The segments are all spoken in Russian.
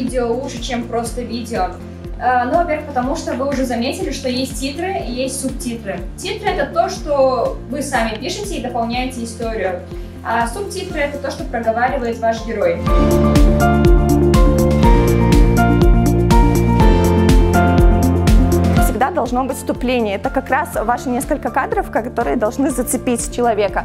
видео лучше, чем просто видео? Ну, во-первых, потому что вы уже заметили, что есть титры и есть субтитры. Титры — это то, что вы сами пишете и дополняете историю, а субтитры — это то, что проговаривает ваш герой. Всегда должно быть вступление. Это как раз ваши несколько кадров, которые должны зацепить человека.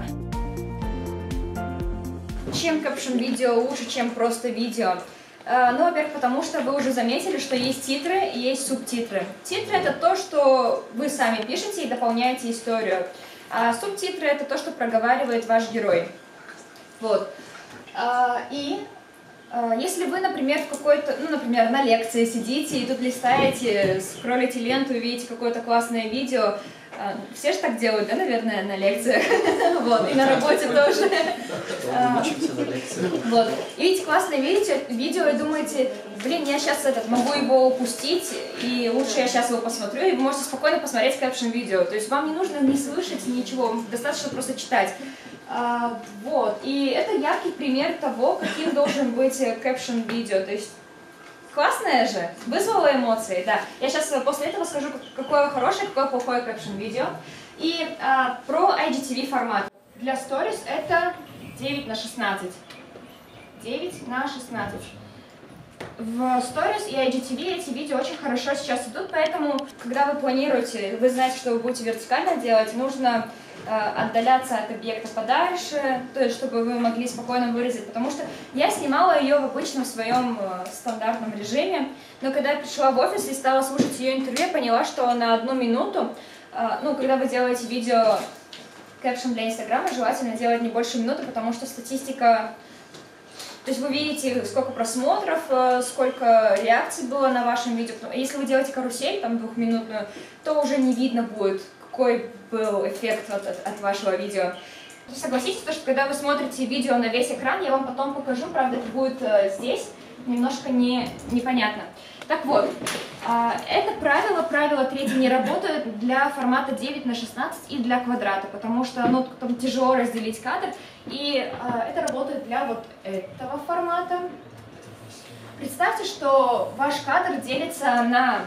Чем кэпшн-видео лучше, чем просто видео? Ну, во-первых, потому что вы уже заметили, что есть титры и есть субтитры. Титры — это то, что вы сами пишете и дополняете историю, а субтитры — это то, что проговаривает ваш герой. Вот. Если вы, например, в какой-то, например, на лекции сидите и тут листаете, скроллите ленту и видите какое-то классное видео, все же так делают, да, наверное, на лекциях, вот, и на работе тоже. Вот, и видите классное видео и думаете, блин, я сейчас могу его упустить, и лучше я сейчас его посмотрю, и вы можете спокойно посмотреть кэпшн-видео, то есть вам не нужно ни слышать, ничего, достаточно просто читать. Вот, и это яркий пример того, каким должен быть кэпшн-видео, то есть классное же, вызвало эмоции, да. Я сейчас после этого скажу, какое хорошее, какое плохое кэпшн-видео. И про IGTV формат. Для Stories это 9:16. 9:16. В Stories и IGTV эти видео очень хорошо сейчас идут, поэтому, когда вы планируете, вы знаете, что вы будете вертикально делать, нужно отдаляться от объекта подальше, то есть чтобы вы могли спокойно вырезать, потому что я снимала ее в обычном своем стандартном режиме, но когда я пришла в офис и стала слушать ее интервью, я поняла, что на 1 минуту, когда вы делаете видео кэпшн для Инстаграма, желательно делать не больше минуты, потому что статистика, то есть вы видите, сколько просмотров, сколько реакций было на вашем видео. Если вы делаете карусель, там 2-минутную, то уже не видно будет, какой был эффект от вашего видео. Согласитесь, что когда вы смотрите видео на весь экран, я вам потом покажу, правда, это будет здесь, немножко непонятно. Так вот, это правило 3 не работает для формата 9:16 и для квадрата, потому что там тяжело разделить кадр, и это работает для вот этого формата. Представьте, что ваш кадр делится на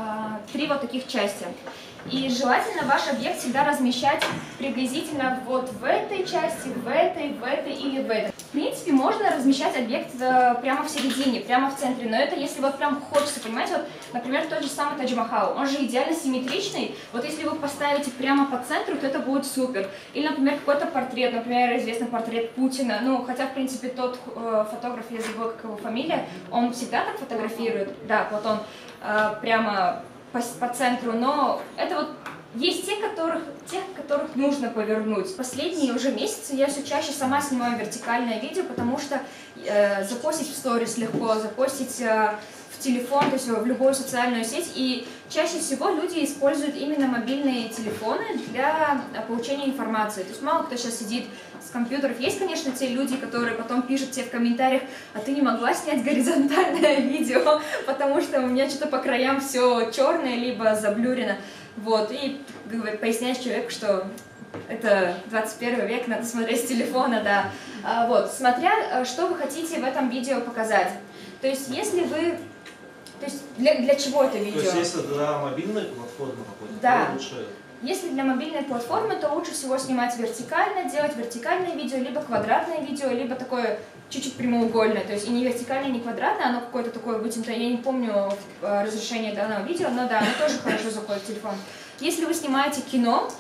3 вот таких части. И желательно ваш объект всегда размещать приблизительно вот в этой части, в этой или в этой. В принципе, можно размещать объект прямо в середине, прямо в центре, но это если вот прям хочется, понимаете, вот, например, тот же самый Тадж-Махал, он же идеально симметричный, вот если вы поставите прямо по центру, то это будет супер. Или, например, какой-то портрет, например, известный портрет Путина, хотя, в принципе, тот фотограф, я забыла, как его фамилия, он всегда так фотографирует, да, вот он прямо по центру, но это вот есть тех, которых нужно повернуть. Последние уже месяцы я все чаще сама снимаю вертикальное видео, потому что запостить в сторис легко, запостить в телефон, то есть в любую социальную сеть, и чаще всего люди используют именно мобильные телефоны для получения информации. То есть мало кто сейчас сидит с компьютеров. Есть, конечно, те люди, которые потом пишут тебе в комментариях, а ты не могла снять горизонтальное видео, потому что у меня что-то по краям все черное, либо заблюрено. Вот, и поясняешь человеку, что это 21 век, надо смотреть с телефона, да. Вот, смотря, что вы хотите в этом видео показать. То есть, если вы... То есть, для чего это видео? То есть, если для мобильной платформы какой-то, да. то лучше... Если для мобильной платформы, то лучше всего снимать вертикально, делать вертикальное видео, либо квадратное видео, либо такое чуть-чуть прямоугольное. То есть и не вертикальное, не квадратное, оно какое-то такое вытянутое. Я не помню разрешение данного видео, но да, оно тоже хорошо заходит в телефон. Если вы снимаете кино,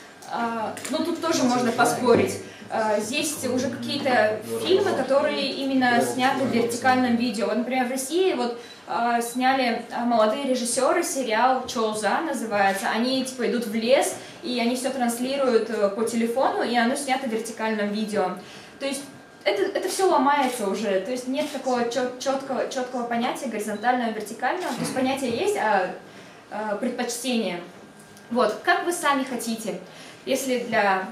тут тоже можно поспорить. Есть уже какие-то фильмы, которые именно сняты в вертикальном видео. Вот, например, в России сняли молодые режиссеры сериал «Чоуза» называется. Они типа идут в лес, и они все транслируют по телефону, и оно снято в вертикальном видео. То есть это все ломается уже, то есть нет такого четкого понятия горизонтального и вертикального. То есть понятие есть, а предпочтение. Вот, как вы сами хотите. Если для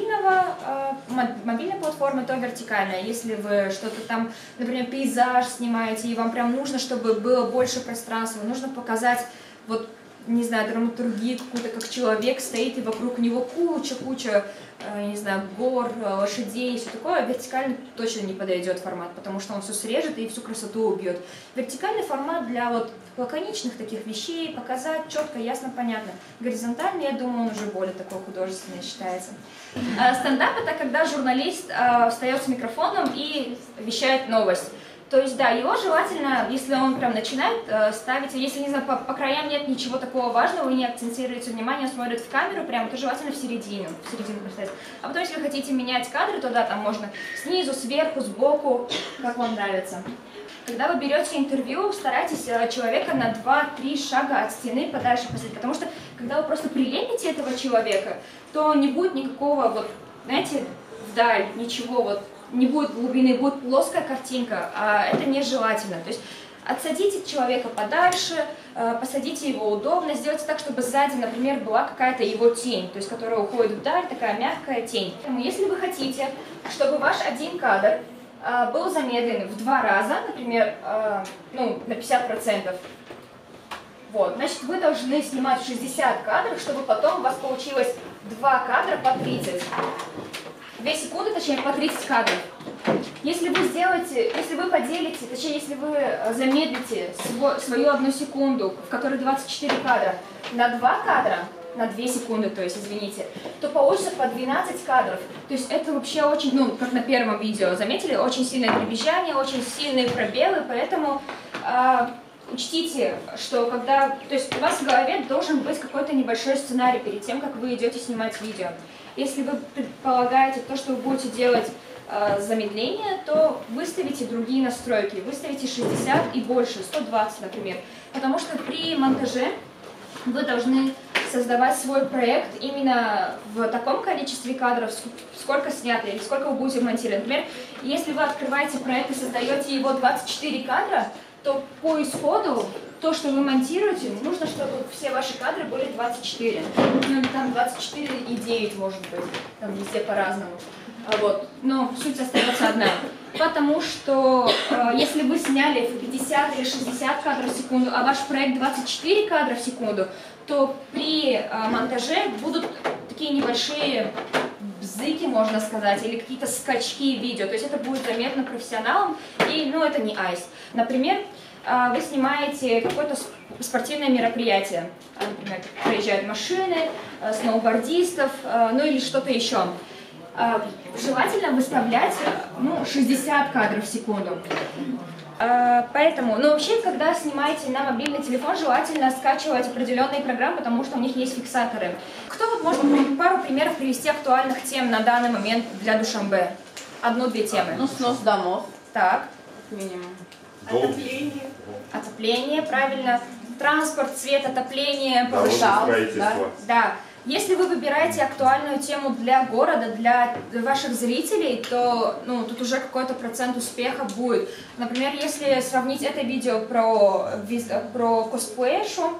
мобильной платформы, то вертикально. Если вы что-то там, например, пейзаж снимаете, и вам прям нужно, чтобы было больше пространства, нужно показать вот не знаю, драматургии какую-то, как человек стоит, и вокруг него куча, не знаю, гор, лошадей и все такое, вертикально точно не подойдет формат, потому что он все срежет и всю красоту убьет. Вертикальный формат для вот лаконичных таких вещей, показать четко, ясно, понятно. Горизонтальный, я думаю, он уже более такой художественный считается. Стендап — это когда журналист встает с микрофоном и вещает новость. То есть, да, его желательно, если он прям начинает ставить, если, не знаю, по краям нет ничего такого важного, вы не акцентируете внимание, смотрит в камеру, прям, то желательно в середину поставить. А потом, если вы хотите менять кадры, то да, там можно снизу, сверху, сбоку, как вам нравится. Когда вы берете интервью, старайтесь человека на 2-3 шага от стены подальше посадить, потому что, когда вы просто прилепите этого человека, то не будет никакого, вот, знаете, вдаль, ничего, вот, не будет глубины, будет плоская картинка, а это нежелательно. То есть отсадите человека подальше, посадите его удобно, сделайте так, чтобы сзади, например, была какая-то его тень, то есть которая уходит вдаль, такая мягкая тень. Поэтому, если вы хотите, чтобы ваш один кадр был замедлен в 2 раза, например, ну, на 50%, вот, значит, вы должны снимать 60 кадров, чтобы потом у вас получилось 2 кадра по 30. 2 секунды, точнее, по 30 кадров. Если вы сделаете, если вы поделите, точнее, если вы замедлите свою 1 секунду, в которой 24 кадра, на 2 кадра, на 2 секунды, то есть, извините, то получится по 12 кадров. То есть это вообще очень, ну, как на первом видео, заметили, очень сильное дребезжание, очень сильные пробелы, поэтому учтите, что когда, то есть у вас в голове должен быть какой-то небольшой сценарий перед тем, как вы идете снимать видео. Если вы предполагаете то, что вы будете делать замедление, то выставите другие настройки, выставите 60 и больше, 120, например. Потому что при монтаже вы должны создавать свой проект именно в таком количестве кадров, сколько снято или сколько вы будете монтировать. Например, если вы открываете проект и создаете его 24 кадра, то по исходу то, что вы монтируете, нужно, чтобы все ваши кадры были 24. Ну, там 24 и 9, может быть, там везде по-разному. Вот. Но суть остается одна. Потому что если вы сняли 50 или 60 кадров в секунду, а ваш проект 24 кадра в секунду, то при монтаже будут такие небольшие бзыки, можно сказать, или какие-то скачки видео. То есть это будет заметно профессионалам, и, ну, это не айс. Например, вы снимаете какое-то спортивное мероприятие. Например, проезжают машины, сноубордистов, ну или что-то еще. Желательно выставлять, ну, 60 кадров в секунду. Поэтому, ну, вообще, когда снимаете на мобильный телефон, желательно скачивать определенные программы, потому что у них есть фиксаторы. Кто вот может пару примеров привести актуальных тем на данный момент для Душанбе? 1-2 темы. Ну, снос домов. Так. Минимум. Отопление. Отопление, правильно. Транспорт, свет, отопление, Строительство. Да. Если вы выбираете актуальную тему для города, для ваших зрителей, то, ну, тут уже какой-то процент успеха будет. Например, если сравнить это видео про косплеешу,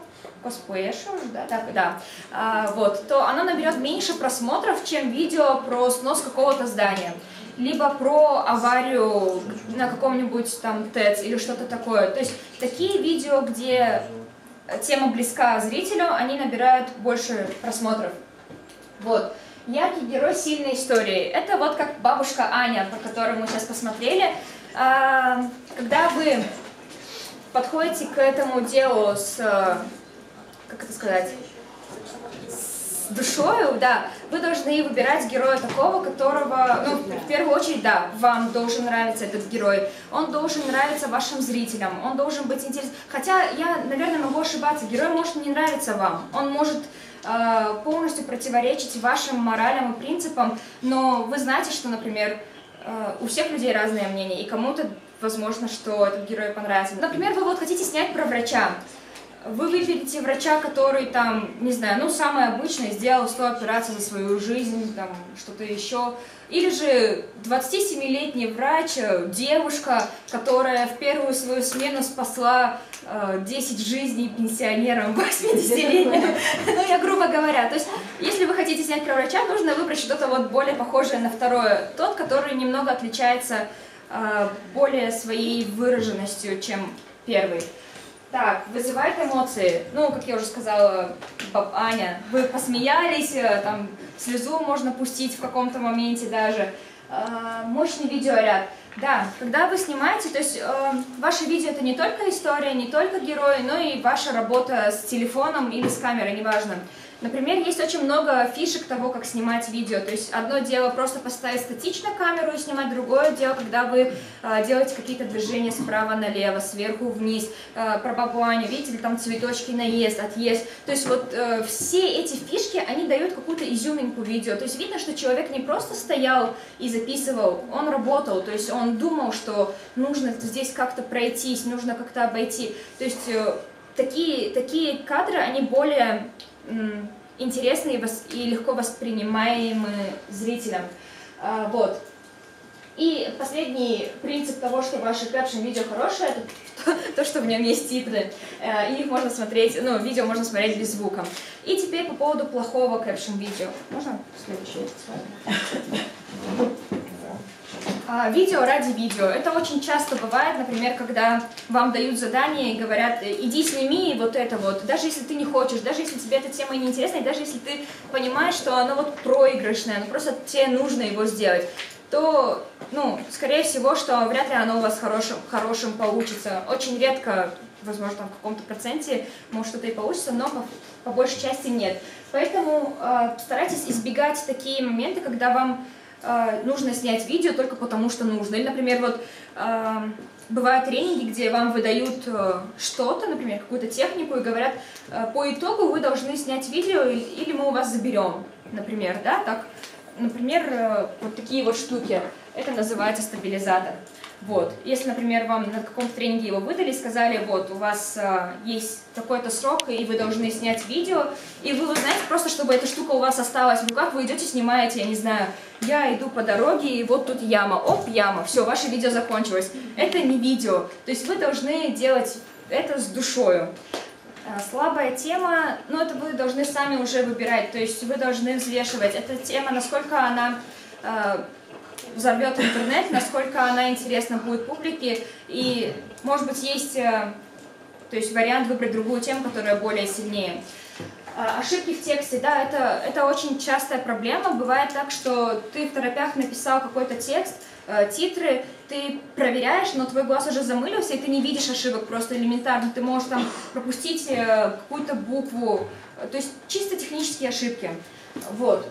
вот, то оно наберет меньше просмотров, чем видео про снос какого-то здания, либо про аварию на каком-нибудь там ТЭЦ или что-то такое. То есть такие видео, где тема близка зрителю, они набирают больше просмотров. Вот. Яркий герой сильной истории. Это вот как бабушка Аня, по которой мы сейчас посмотрели. Когда вы подходите к этому делу с, как это сказать, с душою, да, вы должны выбирать героя такого, которого, ну, в первую очередь, да, вам должен нравиться этот герой, он должен нравиться вашим зрителям, он должен быть интересен. Хотя я, наверное, могу ошибаться, герой может не нравиться вам, он может полностью противоречить вашим моралям и принципам, но вы знаете, что, например, у всех людей разные мнения, и кому-то возможно, что этот герой понравится. Например, вы вот хотите снять про врача. Вы выберете врача, который там, не знаю, ну, самое обычное, сделал 100 операций за свою жизнь, там, что-то еще. Или же 27-летний врач, девушка, которая в первую свою смену спасла 10 жизней пенсионерам 80-летним. Ну, я грубо говоря. То есть, если вы хотите снять про врача, нужно выбрать что-то вот более похожее на второе. Тот, который немного отличается более своей выраженностью, чем первый. Так, вызывает эмоции. Ну, как я уже сказала, Аня, вы посмеялись, там слезу можно пустить в каком-то моменте даже. Мощный видеоряд. Да, когда вы снимаете, то есть ваше видео это не только история, не только герои, но и ваша работа с телефоном или с камерой, неважно. Например, есть очень много фишек того, как снимать видео. То есть одно дело просто поставить статично камеру и снимать, другое дело, когда вы делаете какие-то движения справа налево, сверху вниз, про бабу Аню, видите ли, там цветочки, наезд, отъезд. То есть вот все эти фишки, они дают какую-то изюминку видео. То есть видно, что человек не просто стоял и записывал, он работал, то есть он думал, что нужно здесь как-то пройтись, нужно как-то обойти. То есть такие кадры, они более интересные и легко воспринимаемы зрителям. Вот. И последний принцип того, что ваше кэпшн-видео хорошее, это то, что в нем есть титры. И их можно смотреть, ну, видео можно смотреть без звука. И теперь по поводу плохого кэпшн-видео. Можно следующий слайд? Видео ради видео. Это очень часто бывает, например, когда вам дают задание и говорят, иди сними вот это вот, даже если ты не хочешь, даже если тебе эта тема не интересна, и даже если ты понимаешь, что оно вот проигрышное, но просто тебе нужно его сделать, то, ну, скорее всего, что вряд ли оно у вас хорошим получится. Очень редко, возможно, там в каком-то проценте, может, что-то и получится, но по большей части нет. Поэтому старайтесь избегать такие моменты, когда вам нужно снять видео только потому, что нужно. Или, например, вот бывают тренинги, где вам выдают что-то, например, какую-то технику, и говорят, по итогу вы должны снять видео, или мы у вас заберем, например, да, так. Например, вот такие вот штуки. Это называется стабилизатор. Вот. Если, например, вам на каком-то тренинге его выдали, сказали, вот, у вас есть такой-то срок, и вы должны снять видео, и вы знаете, просто чтобы эта штука у вас осталась в руках, вы идете, снимаете, я не знаю, я иду по дороге, и вот тут яма, оп, яма, все, ваше видео закончилось. Это не видео, то есть вы должны делать это с душою. Слабая тема, но это вы должны сами уже выбирать, то есть вы должны взвешивать. Эта тема, насколько она взорвет интернет, насколько она интересна будет публике, и, может быть, есть то есть вариант выбрать другую тему, которая более сильнее. Ошибки в тексте, да, это очень частая проблема. Бывает так, что ты в торопях написал какой-то текст, титры, ты проверяешь, но твой глаз уже замылился, и ты не видишь ошибок просто элементарно. Ты можешь там пропустить какую-то букву, то есть чисто технические ошибки. Вот.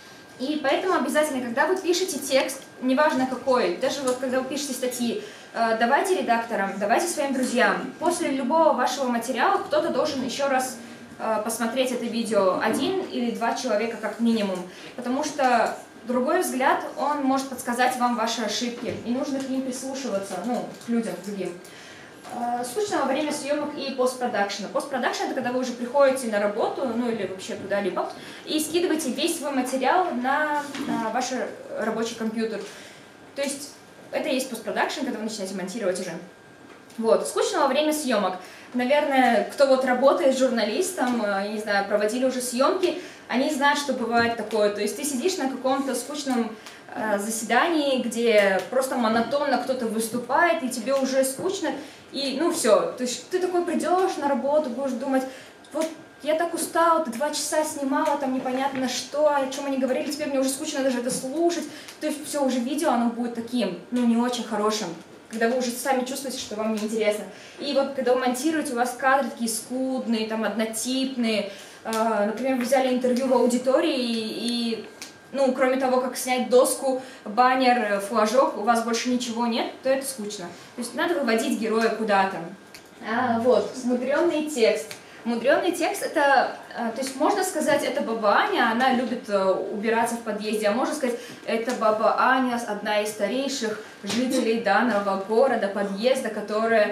И поэтому обязательно, когда вы пишете текст, неважно какой, даже вот когда вы пишете статьи, давайте редакторам, давайте своим друзьям. После любого вашего материала кто-то должен еще раз посмотреть это видео, 1 или 2 человека как минимум, потому что другой взгляд, он может подсказать вам ваши ошибки, и нужно к ним прислушиваться, ну, к людям другим. Скучно во время съемок и постпродакшена. Постпродакшн — это когда вы уже приходите на работу, ну или вообще куда-либо, и скидываете весь свой материал на ваш рабочий компьютер. То есть это и есть постпродакшн, когда вы начинаете монтировать уже. Вот. Скучно во время съемок. Наверное, кто вот работает журналистом, не знаю, проводили уже съемки, они знают, что бывает такое. То есть ты сидишь на каком-то скучном заседании, где просто монотонно кто-то выступает, и тебе уже скучно, и ну все. То есть ты такой придешь на работу, будешь думать, вот я так устал, ты 2 часа снимала, там непонятно что, о чем они говорили, теперь мне уже скучно даже это слушать. То есть все, уже видео, оно будет таким, ну не очень хорошим, когда вы уже сами чувствуете, что вам неинтересно. И вот когда вы монтируете, у вас кадры такие скудные, там однотипные, например, вы взяли интервью в аудитории и ну, кроме того, как снять доску, баннер, флажок, у вас больше ничего нет, то это скучно. То есть надо выводить героя куда-то. Вот, мудрёный текст. Мудрёный текст — это, то есть можно сказать, это баба Аня, она любит убираться в подъезде, а можно сказать, это баба Аня, одна из старейших жителей данного города, подъезда, которая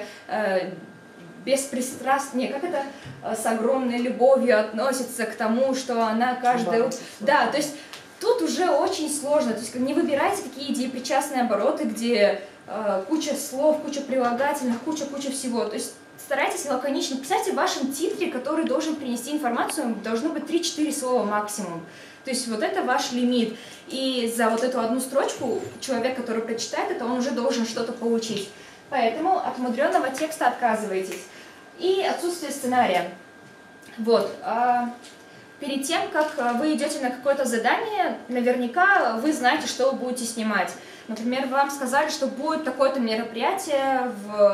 беспристрастно, как это, с огромной любовью относится к тому, что она каждое... Да, то есть тут уже очень сложно, то есть не выбирайте какие депричастные обороты, где куча слов, куча прилагательных, куча всего, то есть старайтесь лаконично. Представьте, в вашем титре, который должен принести информацию, должно быть 3-4 слова максимум. То есть вот это ваш лимит. И за вот эту одну строчку человек, который прочитает это, он уже должен что-то получить. Поэтому от мудрёного текста отказывайтесь. и отсутствие сценария. Вот. Перед тем, как вы идете на какое-то задание, наверняка вы знаете, что вы будете снимать. Например, вам сказали, что будет такое-то мероприятие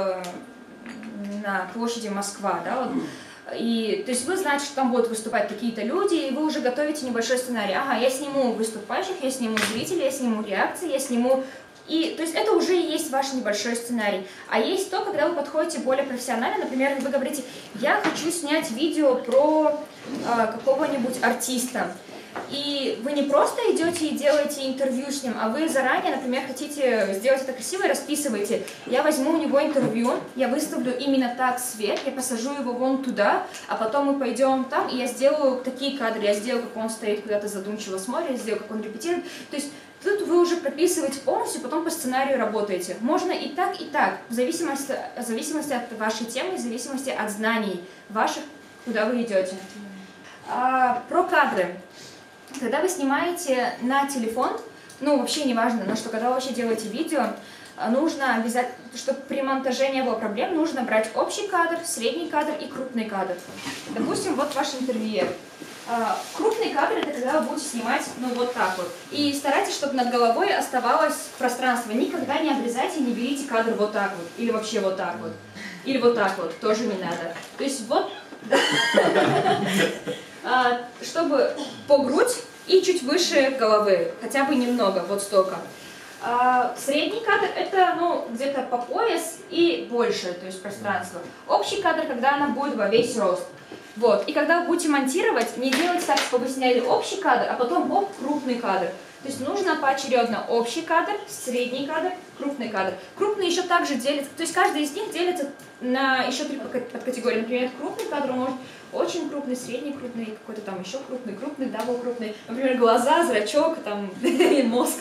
на площади Москва, да, вот. И, то есть вы знаете, что там будут выступать какие-то люди, и вы уже готовите небольшой сценарий. Ага, я сниму выступающих, я сниму зрителей, я сниму реакции, я сниму... И, то есть это уже и есть ваш небольшой сценарий. А есть то, когда вы подходите более профессионально, например, вы говорите, я хочу снять видео про какого-нибудь артиста. И вы не просто идете и делаете интервью с ним, а вы заранее, например, хотите сделать это красиво и расписываете. Я возьму у него интервью, я выставлю именно так свет, я посажу его вон туда, а потом мы пойдем там, и я сделаю такие кадры, я сделаю, как он стоит куда-то задумчиво смотрит, я сделаю, как он репетирует. То есть тут вы уже прописываете полностью, потом по сценарию работаете. Можно и так, в зависимости от вашей темы, в зависимости от знаний ваших, куда вы идете. Про кадры. Когда вы снимаете на телефон, ну вообще не важно, но что когда вы вообще делаете видео, нужно обязательно, чтобы при монтаже не было проблем, нужно брать общий кадр, средний кадр и крупный кадр. Допустим, вот ваш интервьюер. Крупный кадр — это когда вы будете снимать, ну, вот так вот. И старайтесь, чтобы над головой оставалось пространство. Никогда не обрезайте, не берите кадр вот так вот. Или вообще вот так вот. Или вот так вот. Тоже не надо. То есть вот... Чтобы по грудь и чуть выше головы. Хотя бы немного, вот столько. Средний кадр — это, ну, где-то по пояс и больше, то есть пространство. Общий кадр, когда она будет во весь рост. Вот. И когда вы будете монтировать, не делайте так, чтобы вы сняли общий кадр, а потом оп, крупный кадр. То есть нужно поочередно общий кадр, средний кадр, крупный кадр. Крупный еще также делится, то есть каждый из них делится на еще 3 подкатегории. Например, крупный кадр может очень крупный, средний крупный, какой-то там еще крупный, дабл крупный. Например, глаза, зрачок, там, мозг.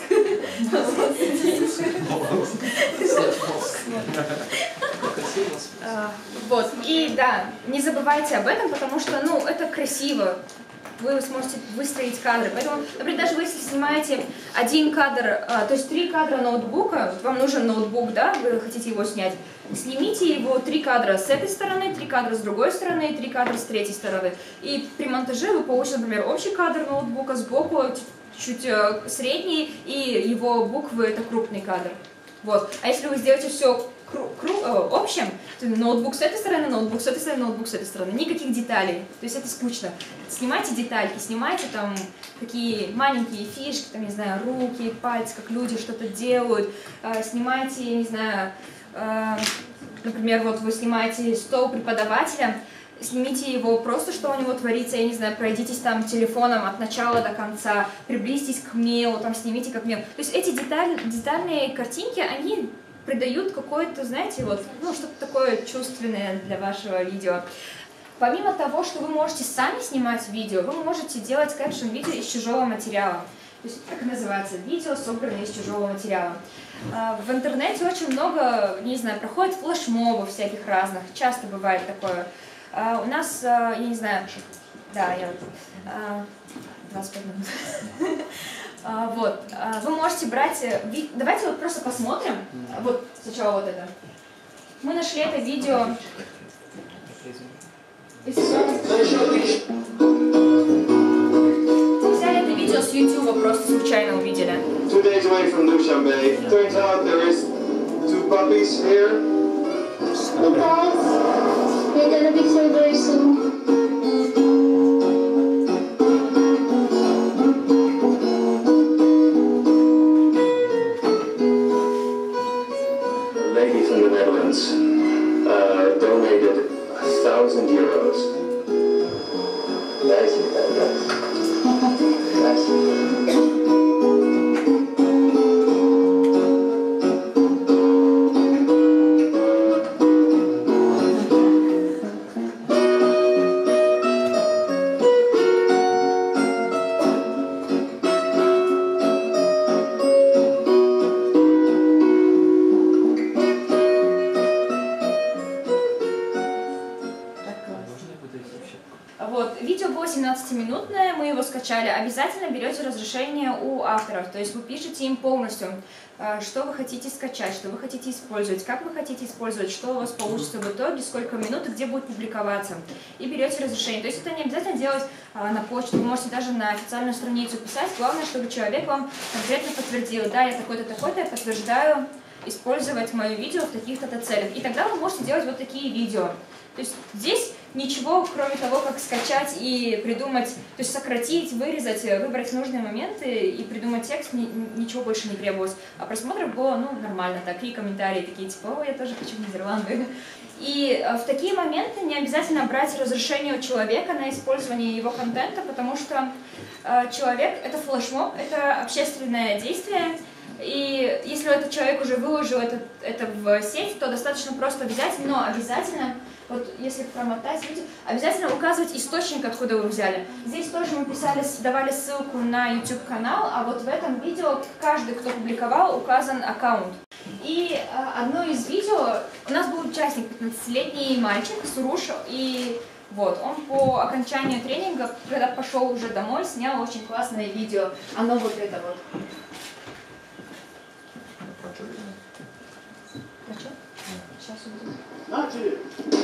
Вот, и да, не забывайте об этом, потому что, ну, это красиво. Вы сможете выстроить кадры. Поэтому, например, даже вы, если снимаете один кадр, то есть 3 кадра ноутбука, вам нужен ноутбук, да, вы хотите его снять, снимите его 3 кадра с этой стороны, 3 кадра с другой стороны и 3 кадра с третьей стороны. И при монтаже вы получите, например, общий кадр ноутбука сбоку, чуть средний, и его буквы — это крупный кадр. Вот. А если вы сделаете все общем, то ноутбук с этой стороны, ноутбук с этой стороны, ноутбук с этой стороны. Никаких деталей. То есть это скучно. Снимайте детальки, снимайте там такие маленькие фишки, там, не знаю, руки, пальцы, как люди что-то делают. Снимайте, не знаю, например, вот вы снимаете стол преподавателя, снимите его просто, что у него творится, я не знаю, пройдитесь там телефоном от начала до конца, приблизьтесь к мелу, там снимите как мел. То есть эти детальные картинки, они придают какое-то, знаете, вот, ну, что-то такое чувственное для вашего видео. Помимо того, что вы можете сами снимать видео, вы можете делать кэпшн-видео из чужого материала. То есть, как называется, видео, собранное из чужого материала. В интернете очень много, не знаю, проходит флешмобов всяких разных, часто бывает такое. У нас, я не знаю, да, я 25 минут. Вот, вы можете брать, давайте вот просто посмотрим, вот сначала вот это. Мы нашли это видео. Мы взяли это видео с YouTube, просто случайно увидели. 2 days away from Dushanbe. Turns out there is 2 puppies here. Hey guys, we're gonna be so very soon. Lady from the Netherlands donated 1,000 euros. Nice. его скачали, обязательно берете разрешение у авторов, то есть вы пишете им полностью, что вы хотите скачать, что вы хотите использовать, как вы хотите использовать, что у вас получится в итоге, сколько минут и где будет публиковаться. И берете разрешение. То есть это не обязательно делать на почту, вы можете даже на официальную страницу писать. Главное, чтобы человек вам конкретно подтвердил: да, я такой-то, такой-то, я подтверждаю использовать мое видео в таких-то целях. И тогда вы можете делать вот такие видео. То есть здесь ничего, кроме того, как скачать и придумать, то есть сократить, вырезать, выбрать нужные моменты и придумать текст, ничего больше не требовалось. А просмотров было, ну, нормально, так, и комментарии такие, типа, о, я тоже хочу в Нидерланды. И в такие моменты не обязательно брать разрешение у человека на использование его контента, потому что человек — это флешмоб, это общественное действие. И если этот человек уже выложил это в сеть, то достаточно просто взять, но обязательно, вот если промотать видео, обязательно указывать источник, откуда вы взяли. Здесь тоже мы давали ссылку на YouTube-канал, а вот в этом видео каждый, кто публиковал, указан аккаунт. И одно из видео, у нас был участник, 15-летний мальчик, Суруш, и вот, он по окончанию тренинга, когда пошел уже домой, снял очень классное видео. Оно вот это вот. А что? Сейчас увидим.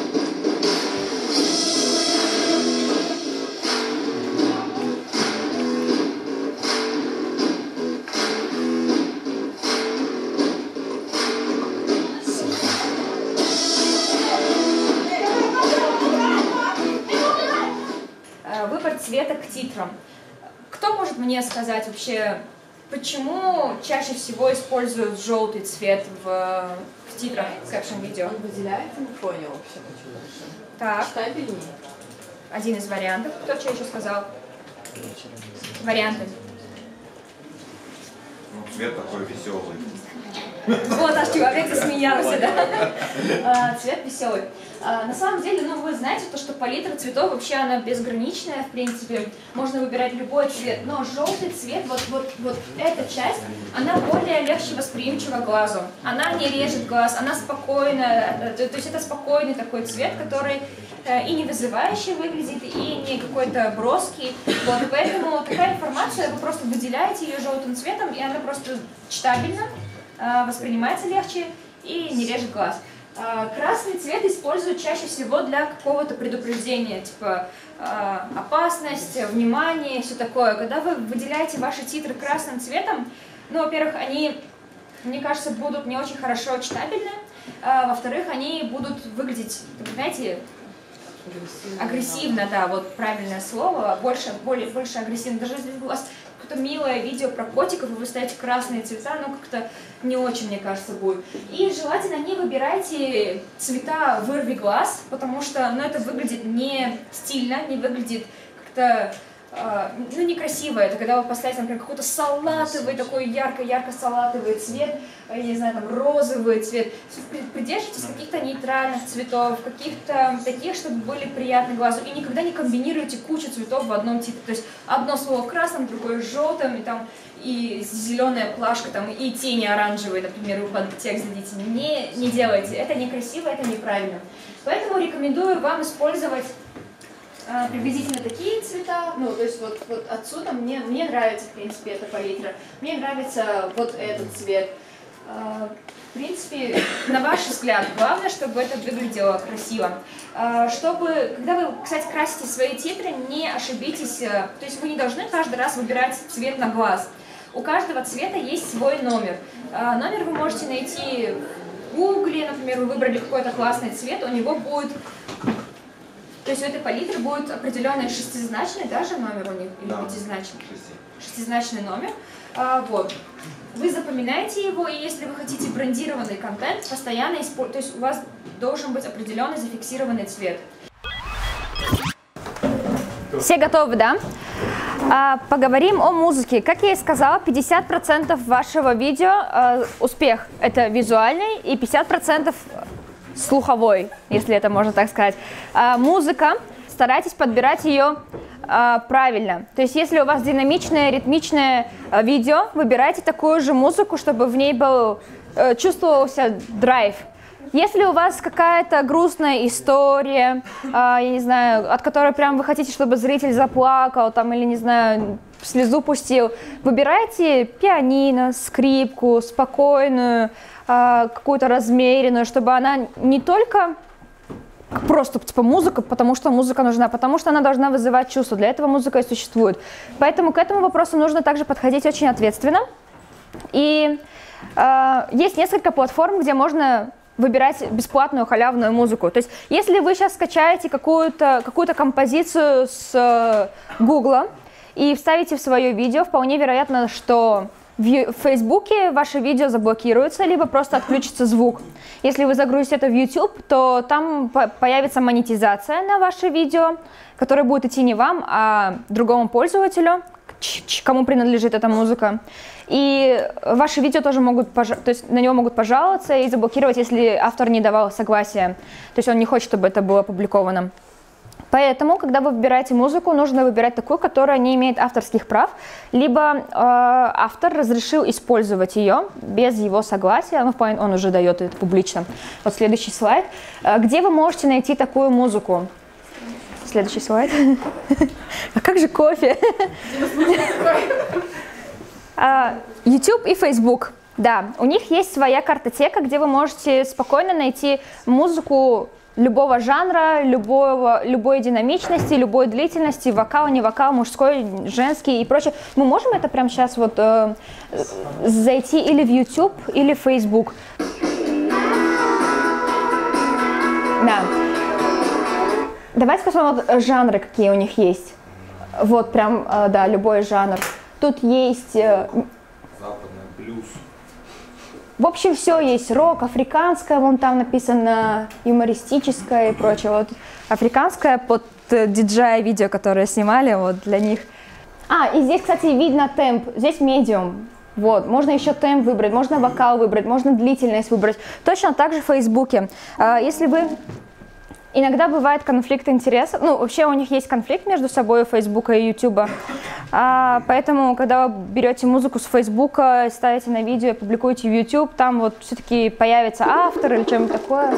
Выбор цвета к титрам. Кто может мне сказать вообще, почему чаще всего используют желтый цвет в титрах кэпшн-видео? Он выделяется на фоне вообще очень. Так. Читабельнее. Один из вариантов. Кто что еще сказал? Варианты. Ну, цвет такой веселый. Вот аж человек засмеялся, да? Цвет веселый. На самом деле, ну вы знаете, то, что палитра цветов вообще она безграничная, в принципе. Можно выбирать любой цвет, но желтый цвет, вот эта часть, она более легче восприимчива глазу. Она не режет глаз, она спокойная, то есть это спокойный такой цвет, который и не вызывающий выглядит, и не какой-то броский. Вот, поэтому такая информация, вы просто выделяете ее желтым цветом, и она просто читабельна, воспринимается легче и не режет глаз. Красный цвет используют чаще всего для какого-то предупреждения, типа опасность, внимание, все такое. Когда вы выделяете ваши титры красным цветом, ну, во-первых, они, мне кажется, будут не очень хорошо читабельны, во-вторых, они будут выглядеть, знаете, агрессивно, да, вот правильное слово, больше агрессивно. Даже если у вас какое-то милое видео про котиков, и вы ставите красные цвета, ну как-то не очень, мне кажется, будет. И желательно не выбирайте цвета вырви глаз, потому что, ну, это выглядит не стильно, не выглядит как-то, ну, некрасиво. Это когда вы поставите, например, какой-то салатовый, такой ярко-ярко салатовый цвет, я не знаю, там, розовый цвет. Придерживайтесь каких-то нейтральных цветов, каких-то таких, чтобы были приятны глазу. И никогда не комбинируйте кучу цветов в одном типе. То есть одно слово в красном, другое в желтом, и там и зеленая плашка, там, и тени оранжевые, например, вы под текст дадите. Не делайте. Это некрасиво, это неправильно. Поэтому рекомендую вам использовать приблизительно такие цвета, ну, то есть вот отсюда мне нравится, в принципе, эта палитра, мне нравится вот этот цвет. В принципе, на ваш взгляд, главное, чтобы это выглядело красиво. Чтобы, когда вы, кстати, красите свои титры, не ошибитесь, то есть вы не должны каждый раз выбирать цвет на глаз. У каждого цвета есть свой номер. Номер вы можете найти в Гугле, например, вы выбрали какой-то классный цвет, у него будет... То есть у этой палитры будет определенный шестизначный даже номер у них, или пятизначный? Шестизначный номер. Вот. Вы запоминаете его, и если вы хотите брендированный контент, постоянно используйте, то есть у вас должен быть определенный зафиксированный цвет. Все готовы, да? Поговорим о музыке. Как я и сказала, 50% вашего видео успех – это визуальный, и 50% слуховой, если это можно так сказать. Музыка, старайтесь подбирать ее правильно. То есть, если у вас динамичное, ритмичное видео, выбирайте такую же музыку, чтобы в ней чувствовался драйв. Если у вас какая-то грустная история, я не знаю, от которой прям вы хотите, чтобы зритель заплакал, там, или, не знаю, слезу пустил, выбирайте пианино, скрипку, спокойную, какую-то размеренную, чтобы она не только просто типа музыка, потому что музыка нужна, потому что она должна вызывать чувства. Для этого музыка и существует. Поэтому к этому вопросу нужно также подходить очень ответственно. И есть несколько платформ, где можно выбирать бесплатную халявную музыку. То есть, если вы сейчас скачаете какую-то композицию с Гугла и вставите в свое видео, вполне вероятно, что в Фейсбуке ваше видео заблокируется, либо просто отключится звук. Если вы загрузите это в YouTube, то там появится монетизация на ваше видео, которая будет идти не вам, а другому пользователю, кому принадлежит эта музыка. И ваши видео тоже могут, то есть на него могут пожаловаться и заблокировать, если автор не давал согласия. То есть он не хочет, чтобы это было опубликовано. Поэтому, когда вы выбираете музыку, нужно выбирать такую, которая не имеет авторских прав, либо автор разрешил использовать ее без его согласия, он уже дает это публично. Вот следующий слайд. Где вы можете найти такую музыку? Следующий слайд. А как же кофе? YouTube и Facebook. Да, у них есть своя картотека, где вы можете спокойно найти музыку любого жанра, любой динамичности, любой длительности, вокал, не вокал, мужской, женский и прочее. Мы можем это прямо сейчас вот зайти или в YouTube, или в Facebook. Да. Давайте посмотрим вот жанры, какие у них есть. Вот прям, да, любой жанр. Тут есть... Западный блюз. В общем, все есть. Рок, африканское, вон там написано, юмористическое и прочее. Вот африканское под диджей видео, которое снимали, вот для них. И здесь, кстати, видно темп. Здесь медиум. Вот, можно еще темп выбрать, можно вокал выбрать, можно длительность выбрать. Точно так же в Фейсбуке. Если вы... Иногда бывает конфликт интересов, ну, вообще у них есть конфликт между собой, Фейсбука и Ютуба, поэтому, когда вы берете музыку с Фейсбука, ставите на видео, публикуете в YouTube, там вот все-таки появится автор или что-нибудь такое.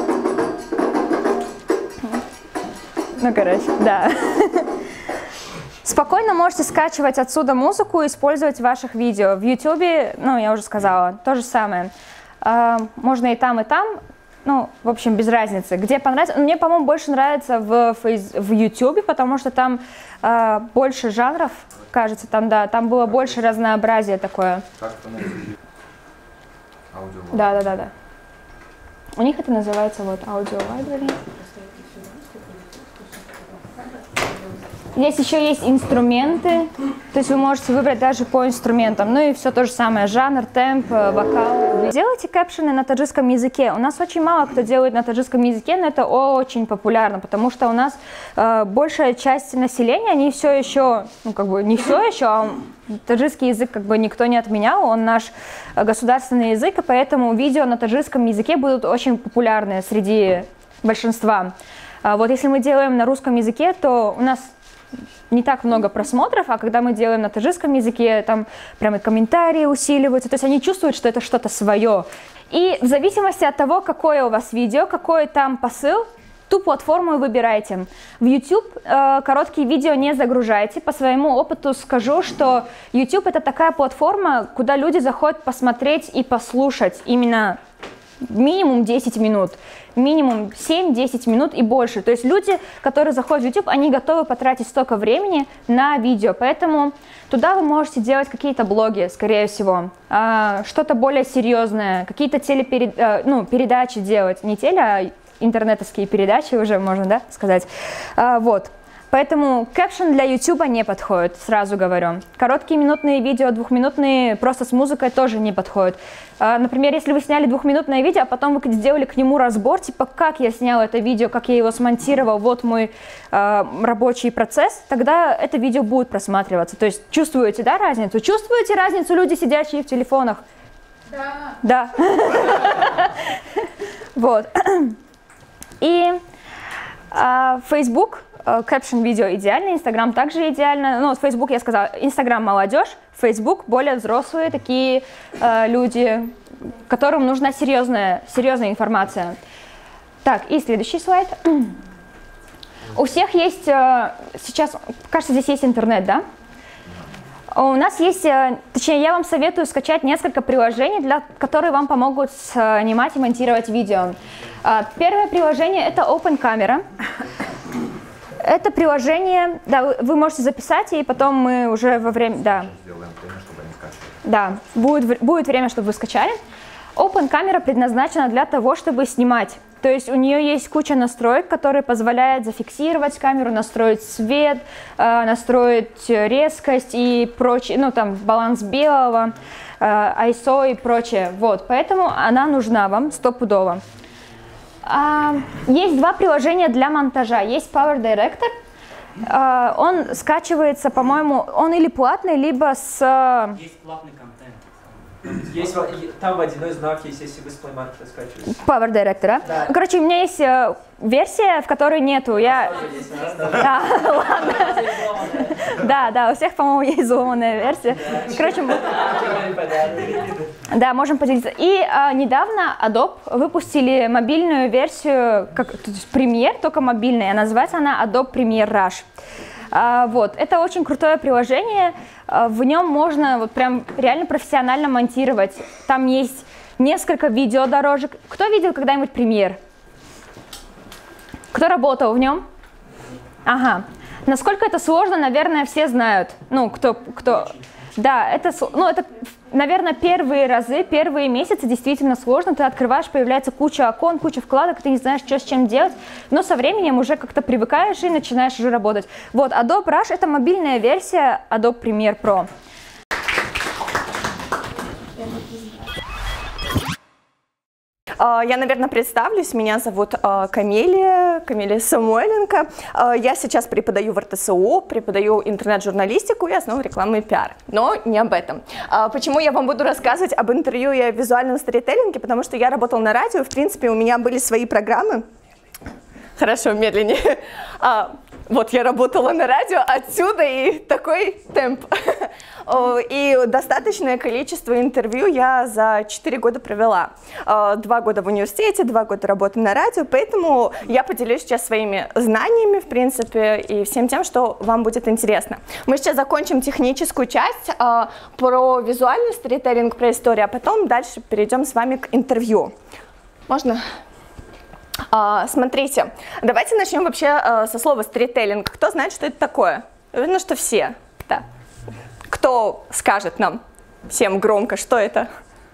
Ну, короче, да. Спокойно можете скачивать отсюда музыку и использовать в ваших видео. В Ютубе, ну, я уже сказала, то же самое. Можно и там, и там. Ну, в общем, без разницы. Где понравится. Мне, по-моему, больше нравится в YouTube, потому что там больше жанров, кажется, там, да, там было больше разнообразия такое. Как-то найти аудио. Да. У них это называется вот Audio Library. Здесь еще есть инструменты, то есть вы можете выбрать даже по инструментам. Ну и все то же самое, жанр, темп, вокал. Делайте кэпшены на таджикском языке. У нас очень мало кто делает на таджикском языке, но это очень популярно, потому что у нас большая часть населения, они все еще, ну как бы не все еще, а таджикский язык как бы никто не отменял, он наш государственный язык, и поэтому видео на таджикском языке будут очень популярны среди большинства. Вот если мы делаем на русском языке, то у нас не так много просмотров, а когда мы делаем на таджикском языке, там прямо комментарии усиливаются, то есть они чувствуют, что это что-то свое. И в зависимости от того, какое у вас видео, какой там посыл, ту платформу выбирайте. В YouTube короткие видео не загружайте. По своему опыту скажу, что YouTube это такая платформа, куда люди заходят посмотреть и послушать именно минимум 10 минут. Минимум 7-10 минут и больше. То есть люди, которые заходят в YouTube, они готовы потратить столько времени на видео. Поэтому туда вы можете делать какие-то блоги, скорее всего. Что-то более серьезное, какие-то передачи делать. Не теле, а интернетовские передачи уже можно, да, сказать. Вот. Поэтому кэпшн для YouTube не подходит, сразу говорю. Короткие минутные видео, двухминутные, просто с музыкой тоже не подходят. Например, если вы сняли двухминутное видео, а потом вы сделали к нему разбор, типа как я снял это видео, как я его смонтировал, вот мой рабочий процесс, тогда это видео будет просматриваться. То есть чувствуете, да, разницу? Чувствуете разницу, люди, сидящие в телефонах? Да. Вот. И Facebook Caption видео идеально, Instagram также идеально. Ну, вот Facebook я сказала, Instagram молодежь, Facebook более взрослые такие люди, которым нужна серьезная информация. Так, и следующий слайд. У всех есть, сейчас, кажется, здесь есть интернет, да? У нас есть, точнее, я вам советую скачать несколько приложений, которые вам помогут снимать и монтировать видео. Первое приложение — это OpenCamera. Это приложение, да, вы можете записать, и потом мы уже во время, да. Сделаем время, чтобы они скачивали. Да, будет время, чтобы вы скачали. OpenCamera предназначена для того, чтобы снимать. То есть у нее есть куча настроек, которые позволяют зафиксировать камеру, настроить свет, настроить резкость и прочее, ну там баланс белого, ISO и прочее. Вот, поэтому она нужна вам стопудово. Есть два приложения для монтажа. Есть Power Director. Он скачивается, по-моему, он или платный, либо с... Есть платный контент. Есть, там водяной знак есть, если вы с Play Market скачиваете. Power Director, да? Ну, короче, у меня есть версия, в которой нету. Да, ладно. Да, у всех, по-моему, есть взломанная версия. Короче, да, можем поделиться. И недавно Adobe выпустили мобильную версию, как Premiere, только мобильная. Называется она Adobe Premiere Rush. Вот, это очень крутое приложение, в нем можно вот прям реально профессионально монтировать. Там есть несколько видеодорожек. Кто видел когда-нибудь Premiere? Кто работал в нем? Ага. Насколько это сложно, наверное, все знают. Ну, кто... Да, это, наверное, первые разы, первые месяцы действительно сложно. Ты открываешь, появляется куча окон, куча вкладок, ты не знаешь, что с чем делать. Но со временем уже как-то привыкаешь и начинаешь уже работать. Вот, Adobe Rush — это мобильная версия Adobe Premiere Pro. Я, наверное, представлюсь. Меня зовут Камелия Самойленко. Я сейчас преподаю в РТСУ, преподаю интернет-журналистику и основы рекламы и пиар. Но не об этом. Почему я вам буду рассказывать об интервью и о визуальном сторителлинге? Потому что я работала на радио, в принципе, у меня были свои программы. Хорошо, медленнее. Вот я работала на радио, отсюда и такой темп. И достаточное количество интервью я за 4 года провела. 2 года в университете, 2 года работы на радио, поэтому я поделюсь сейчас своими знаниями, в принципе, и всем тем, что вам будет интересно. Мы сейчас закончим техническую часть про визуальный сторителлинг, про историю, а потом дальше перейдем с вами к интервью. Можно? Смотрите, давайте начнем вообще со слова сторителлинг. Кто знает, что это такое? Видно, что все. Да. Кто скажет нам всем громко, что это?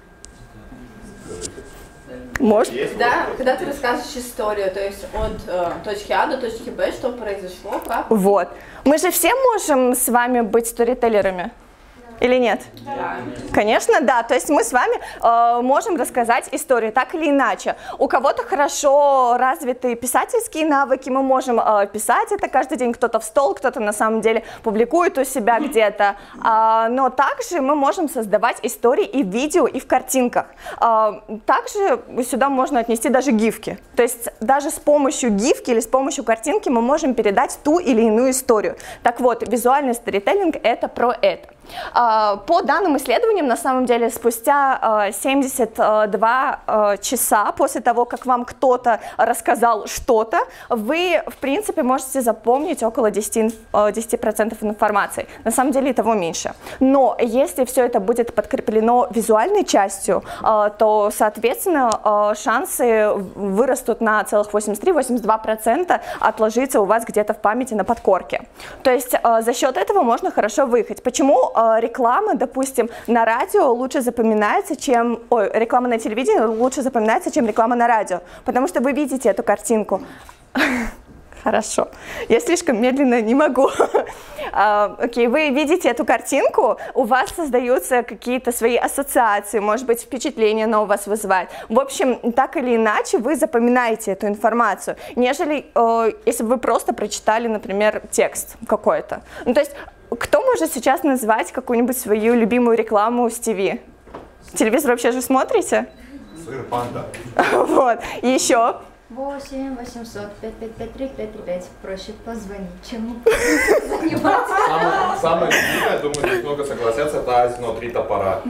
Может? Да, когда ты рассказываешь историю, то есть от точки А до точки Б, что произошло, как? Вот. Мы же все можем с вами быть сторителлерами. Или нет? Да. Конечно, да. То есть мы с вами можем рассказать историю так или иначе. У кого-то хорошо развиты писательские навыки, мы можем писать это каждый день, кто-то в стол, кто-то на самом деле публикует у себя где-то. Но также мы можем создавать истории и в видео, и в картинках. Также сюда можно отнести даже гифки. То есть даже с помощью гифки или с помощью картинки мы можем передать ту или иную историю. Так вот, визуальный сторителлинг — это про это. По данным исследованиям, на самом деле, спустя 72 часа после того, как вам кто-то рассказал что-то, вы, в принципе, можете запомнить около 10% информации. На самом деле, и того меньше. Но если все это будет подкреплено визуальной частью, то, соответственно, шансы вырастут на целых 83-82%, отложиться у вас где-то в памяти на подкорке. То есть за счет этого можно хорошо выехать. Почему реклама, допустим, на радио лучше запоминается, чем... реклама на телевидении лучше запоминается, чем реклама на радио? Потому что вы видите эту картинку. Хорошо. Я слишком медленно не могу. Окей, вы видите эту картинку, у вас создаются какие-то свои ассоциации, может быть, впечатления она у вас вызывает. В общем, так или иначе, вы запоминаете эту информацию, нежели если бы вы просто прочитали, например, текст какой-то. Ну, то есть, кто может сейчас назвать какую-нибудь свою любимую рекламу с ТВ? Телевизор вообще же смотрите? Сыр, панда. Вот. И еще? 8 800 555 535. Проще позвонить, чем заниматься. Самое любимое, я думаю, здесь много согласятся, это Азино 3 топора.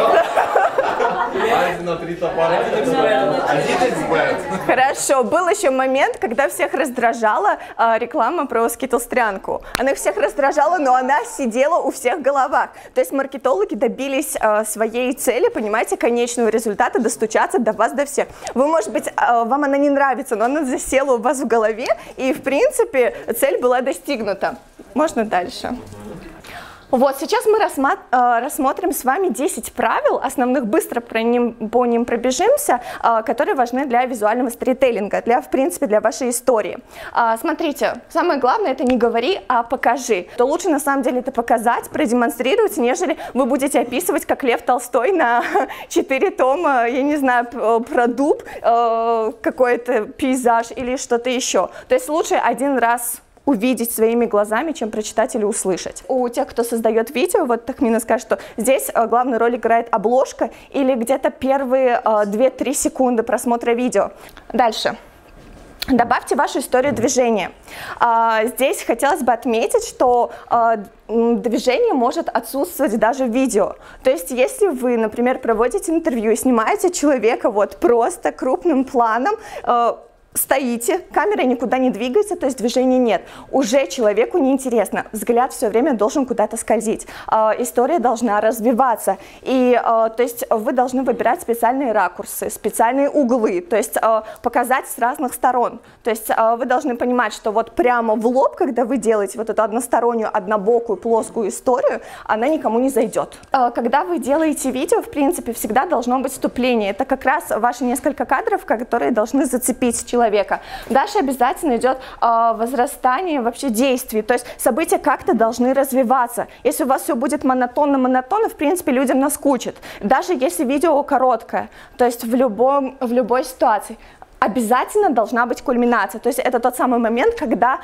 Азино 3 топора. 1xbet. Хорошо, был еще момент, когда всех раздражала реклама про скитлстрянку. Она всех раздражала, но она сидела у всех в головах. То есть маркетологи добились своей цели, понимаете, конечного результата, достучаться до вас, до всех. Вы, может быть, вам она не нравится, но она засела у вас в голове, и, в принципе, цель была достигнута. Можно дальше. Вот, сейчас мы рассмотрим с вами 10 правил, основных, быстро по ним пробежимся, которые важны для визуального сторителлинга, в принципе, для вашей истории. Смотрите, самое главное — это не говори, а покажи. То лучше, на самом деле, это показать, продемонстрировать, нежели вы будете описывать, как Лев Толстой на 4 тома, я не знаю, про дуб, какой-то пейзаж или что-то еще. То есть лучше один раз увидеть своими глазами, чем прочитать или услышать. У тех, кто создает видео, вот Тахмина скажет, что здесь главную роль играет обложка или где-то первые 2-3 секунды просмотра видео. Дальше. Добавьте вашу историю движения. Здесь хотелось бы отметить, что движение может отсутствовать даже в видео. То есть, если вы, например, проводите интервью и снимаете человека вот просто крупным планом, стоите, камера никуда не двигается, то есть движения нет. Уже человеку неинтересно, взгляд все время должен куда-то скользить, история должна развиваться. И то есть вы должны выбирать специальные ракурсы, специальные углы, то есть показать с разных сторон. То есть вы должны понимать, что вот прямо в лоб, когда вы делаете вот эту одностороннюю, однобокую, плоскую историю, она никому не зайдет. Когда вы делаете видео, в принципе, всегда должно быть вступление. Это как раз ваши несколько кадров, которые должны зацепить человека. Дальше обязательно идет возрастание вообще действий, то есть события как-то должны развиваться. Если у вас все будет монотонно, в принципе, людям наскучит. Даже если видео короткое, то есть в любой ситуации. Обязательно должна быть кульминация, то есть это тот самый момент, когда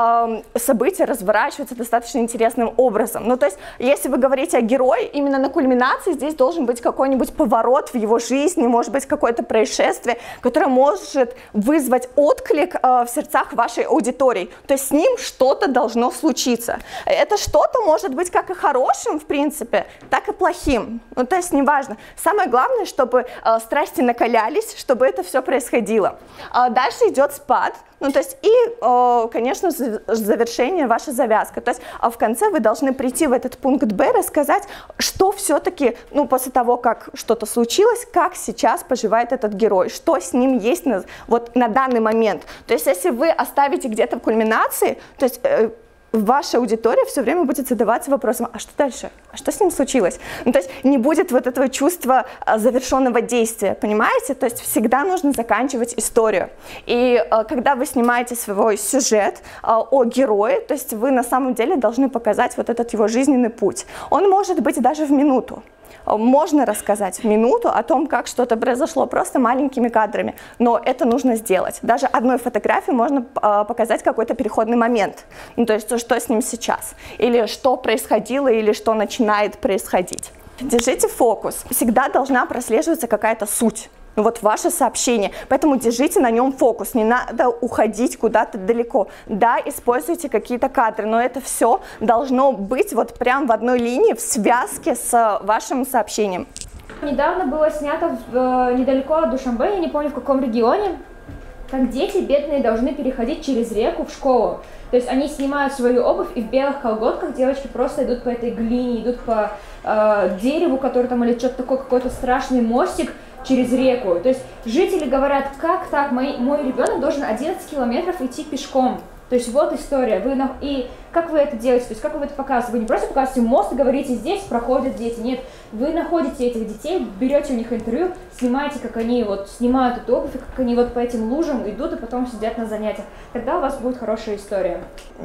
события разворачиваются достаточно интересным образом. Ну, то есть, если вы говорите о герое, именно на кульминации здесь должен быть какой-нибудь поворот в его жизни, может быть, какое-то происшествие, которое может вызвать отклик в сердцах вашей аудитории. То есть с ним что-то должно случиться. Это что-то может быть как и хорошим, в принципе, так и плохим. Ну, то есть неважно. Самое главное, чтобы страсти накалялись, чтобы это все происходило. Дальше идет спад, ну, то есть и, конечно, завершение, ваша завязка. То есть в конце вы должны прийти в этот пункт Б, рассказать, что все-таки, ну, после того, как что-то случилось, как сейчас поживает этот герой, что с ним есть вот на данный момент. То есть если вы оставите где-то в кульминации, то есть ваша аудитория все время будет задаваться вопросом, а что дальше? А что с ним случилось? Ну, то есть не будет вот этого чувства завершенного действия, понимаете? То есть всегда нужно заканчивать историю. И когда вы снимаете свой сюжет о герое, то есть вы на самом деле должны показать вот этот его жизненный путь. Он может быть даже в минуту. Можно рассказать в минуту о том, как что-то произошло, просто маленькими кадрами, но это нужно сделать. Даже одной фотографией можно показать какой-то переходный момент, ну, то есть что с ним сейчас, или что происходило, или что начинает происходить. Держите фокус, всегда должна прослеживаться какая-то суть. Вот ваше сообщение, поэтому держите на нем фокус, не надо уходить куда-то далеко. Да, используйте какие-то кадры, но это все должно быть вот прям в одной линии, в связке с вашим сообщением. Недавно было снято недалеко от Душанбе, я не помню в каком регионе, как дети бедные должны переходить через реку в школу. То есть они снимают свою обувь, и в белых колготках девочки просто идут по этой глине, идут по дереву, который там, или что-то такое, какой-то страшный мостик через реку. То есть жители говорят, как так, мой ребенок должен 11 километров идти пешком. То есть вот история. И как вы это делаете? То есть как вы это показываете? Вы не просто показываете мост и говорите, здесь проходят дети. Нет, вы находите этих детей, берете у них интервью, снимаете, как они вот снимают эту обувь, как они вот по этим лужам идут и потом сидят на занятиях. Тогда у вас будет хорошая история.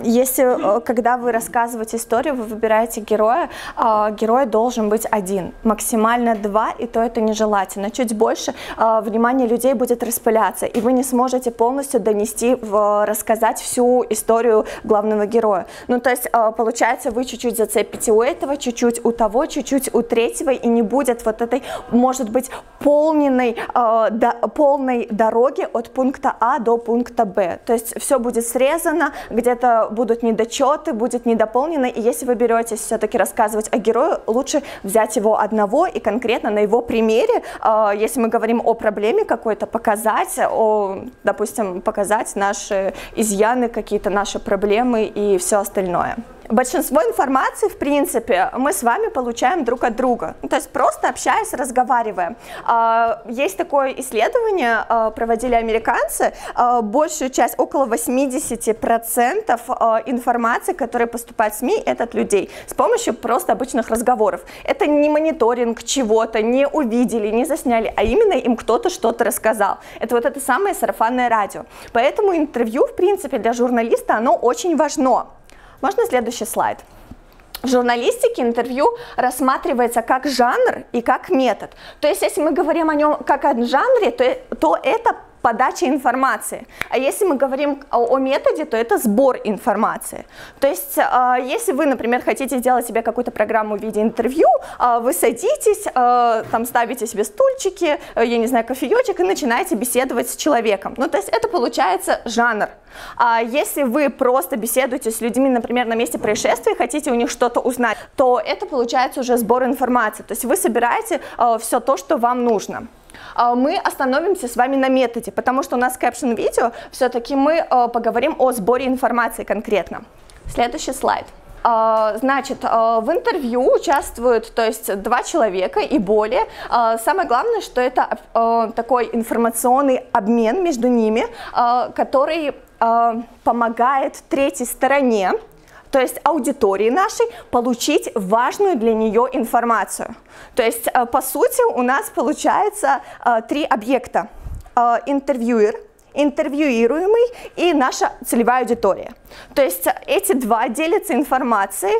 Если, когда вы рассказываете историю, вы выбираете героя, герой должен быть один, максимально 2, и то это нежелательно. Чуть больше внимание людей будет распыляться, и вы не сможете полностью донести, рассказать всю историю главного героя. Ну, то есть, получается, вы чуть-чуть зацепите у этого, чуть-чуть у того, чуть-чуть у третьего, и не будет вот этой, может быть, полной дороги от пункта А до пункта Б. То есть, все будет срезано, где-то будут недочеты, будет недополнено, и если вы беретесь все-таки рассказывать о герое, лучше взять его одного и конкретно на его примере, если мы говорим о проблеме какой-то, показать, допустим, показать наши изъяны, какие-то наши проблемы и все остальное. Большинство информации, в принципе, мы с вами получаем друг от друга, то есть просто общаясь, разговаривая. Есть такое исследование, проводили американцы, большую часть, около 80% информации, которая поступает в СМИ, это от людей, с помощью просто обычных разговоров. Это не мониторинг чего-то, не увидели, не засняли, а именно им кто-то что-то рассказал. Это вот это самое сарафанное радио. Поэтому интервью, в принципе, для журналиста, оно очень важно. Можно следующий слайд? В журналистике интервью рассматривается как жанр и как метод. То есть, если мы говорим о нем как о жанре, то это подача информации. А если мы говорим о методе, то это сбор информации. То есть, если вы, например, хотите сделать себе какую-то программу в виде интервью, вы садитесь, там ставите себе стульчики, я не знаю, кофеечек и начинаете беседовать с человеком. Ну, то есть это получается жанр. А если вы просто беседуете с людьми, например, на месте происшествия, хотите у них что-то узнать, то это получается уже сбор информации. То есть вы собираете все то, что вам нужно. Мы остановимся с вами на методе, потому что у нас кэпшн-видео, все-таки мы поговорим о сборе информации конкретно. Следующий слайд. Значит, в интервью участвуют, то есть, 2 человека и более. Самое главное, что это такой информационный обмен между ними, который помогает третьей стороне, то есть аудитории нашей, получить важную для нее информацию. То есть, по сути, у нас получается 3 объекта. Интервьюер, интервьюируемый и наша целевая аудитория. То есть эти 2 делятся информацией,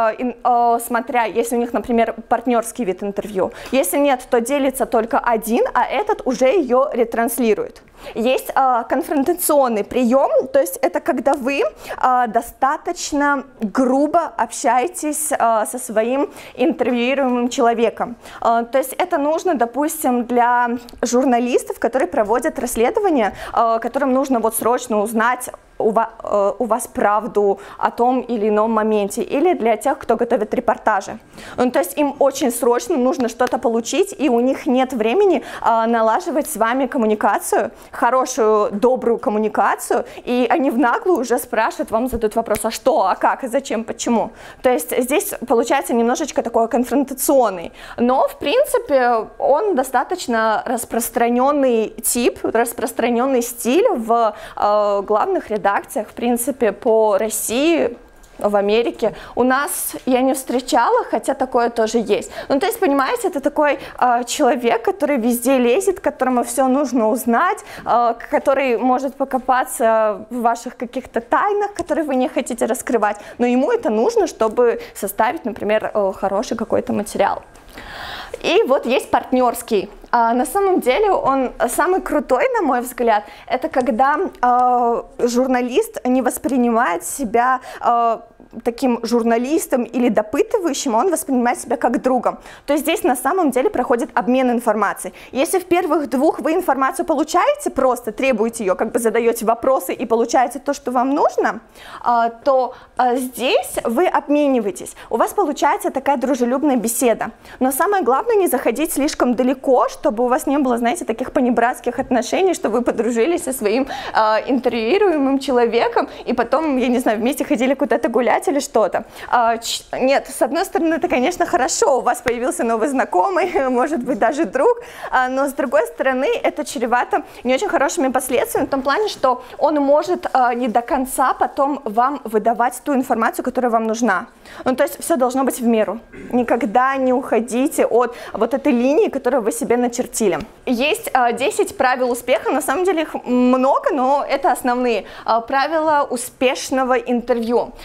смотря, если у них, например, партнерский вид интервью. Если нет, то делится только один, а этот уже ее ретранслирует. Есть конфронтационный прием, то есть это когда вы достаточно грубо общаетесь со своим интервьюируемым человеком. То есть это нужно, допустим, для журналистов, которые проводят расследование, которым нужно вот срочно узнать у вас правду о том или ином моменте, или для тех, кто готовит репортажи. Ну, то есть им очень срочно нужно что-то получить, и у них нет времени налаживать с вами коммуникацию, хорошую, добрую коммуникацию, и они в наглую уже спрашивают, вам задают вопрос, а что, а как, а зачем, почему. То есть здесь получается немножечко такой конфронтационный, но в принципе он достаточно распространенный тип, распространенный стиль в главных редакциях, в принципе, по России, в Америке. У нас я не встречала, хотя такое тоже есть. Ну, то есть, понимаете, это такой человек, который везде лезет, которому все нужно узнать, который может покопаться в ваших каких-то тайнах, которые вы не хотите раскрывать, но ему это нужно, чтобы составить, например, хороший какой-то материал. И вот есть партнерский. На самом деле он самый крутой, на мой взгляд, это когда журналист не воспринимает себя таким журналистом или допытывающим, он воспринимает себя как другом. То есть здесь на самом деле проходит обмен информацией. Если в первых 2 вы информацию получаете, просто требуете ее, как бы задаете вопросы и получаете то, что вам нужно, то здесь вы обмениваетесь. У вас получается такая дружелюбная беседа. Но самое главное не заходить слишком далеко, чтобы у вас не было, знаете, таких понебратских отношений, что вы подружились со своим интервьюируемым человеком и потом, я не знаю, вместе ходили куда-то гулять или что-то. Нет, с одной стороны, это, конечно, хорошо, у вас появился новый знакомый, может быть, даже друг, но с другой стороны, это чревато не очень хорошими последствиями, в том плане, что он может не до конца потом вам выдавать ту информацию, которая вам нужна. Ну, то есть все должно быть в меру. Никогда не уходите от вот этой линии, которую вы себе начертили. Есть 10 правил успеха, на самом деле их много, но это основные правила успешного интервью. Вот самое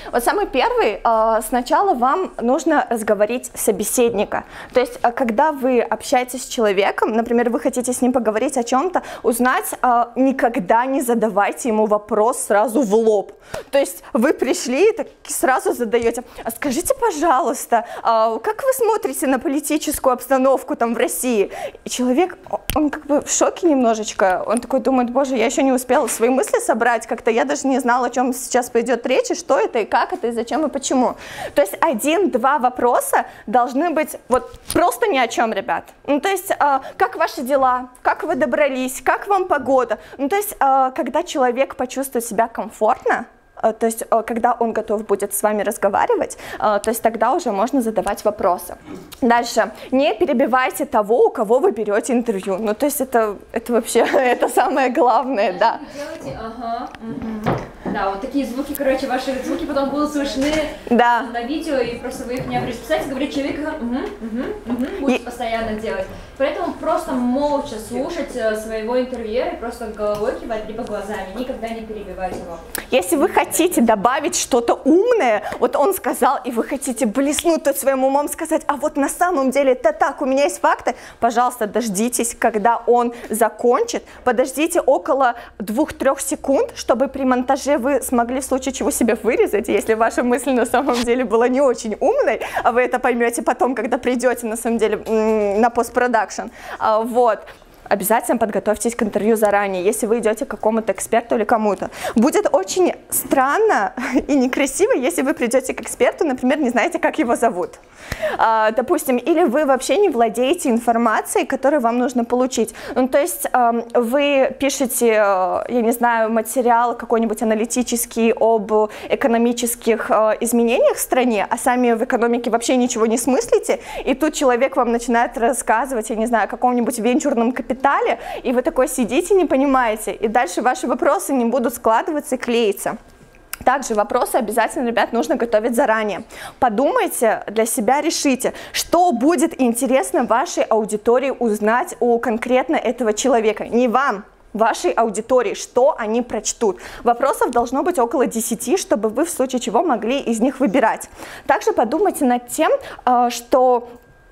самый первый, сначала вам нужно разговорить собеседника. То есть, когда вы общаетесь с человеком, например, вы хотите с ним поговорить о чем-то, узнать, никогда не задавайте ему вопрос сразу в лоб. То есть, вы пришли и так сразу задаете: а скажите, пожалуйста, как вы смотрите на политическую обстановку там в России? И человек, он как бы в шоке немножечко, он такой думает: боже, я еще не успела свои мысли собрать, как-то я даже не знала, о чем сейчас пойдет речь, и что это, и как это, и зачем, и почему. То есть 1-2 вопроса должны быть вот просто ни о чем, ребят. Ну, то есть, как ваши дела, как вы добрались, как вам погода. Ну, то есть, когда человек почувствует себя комфортно, то есть, когда он готов будет с вами разговаривать, то есть тогда уже можно задавать вопросы. Дальше. Не перебивайте того, у кого вы берете интервью. Ну, то есть это вообще, это самое главное, да. Делайте, ага, да, вот такие звуки, короче, ваши звуки потом будут слышны на видео, и просто вы их не будете писать, и говорить человеку, будете постоянно делать. Поэтому просто молча слушать своего интервьюера и просто головой кивать, либо глазами, никогда не перебивать его. Если вы хотите добавить что-то умное, вот он сказал, и вы хотите блеснуть своим умом, сказать: а вот на самом деле это так, у меня есть факты, пожалуйста, дождитесь, когда он закончит, подождите около 2-3 секунд, чтобы при монтаже вы смогли в случае чего себя вырезать, если ваша мысль на самом деле была не очень умной, а вы это поймете потом, когда придете на самом деле на постпродакшн. Вот. Обязательно подготовьтесь к интервью заранее, если вы идете к какому-то эксперту или кому-то. Будет очень странно и некрасиво, если вы придете к эксперту, например, не знаете, как его зовут. Допустим, или вы вообще не владеете информацией, которую вам нужно получить. Ну, то есть вы пишете, я не знаю, материал какой-нибудь аналитический об экономических изменениях в стране, а сами в экономике вообще ничего не смыслите, и тут человек вам начинает рассказывать, я не знаю, о каком-нибудь венчурном капитале, и вы такой сидите, не понимаете, и дальше ваши вопросы не будут складываться и клеиться. Также вопросы обязательно, ребят, нужно готовить заранее. Подумайте, для себя решите, что будет интересно вашей аудитории узнать у конкретно этого человека. Не вам, вашей аудитории, что они прочтут. Вопросов должно быть около 10, чтобы вы в случае чего могли из них выбирать. Также подумайте над тем, что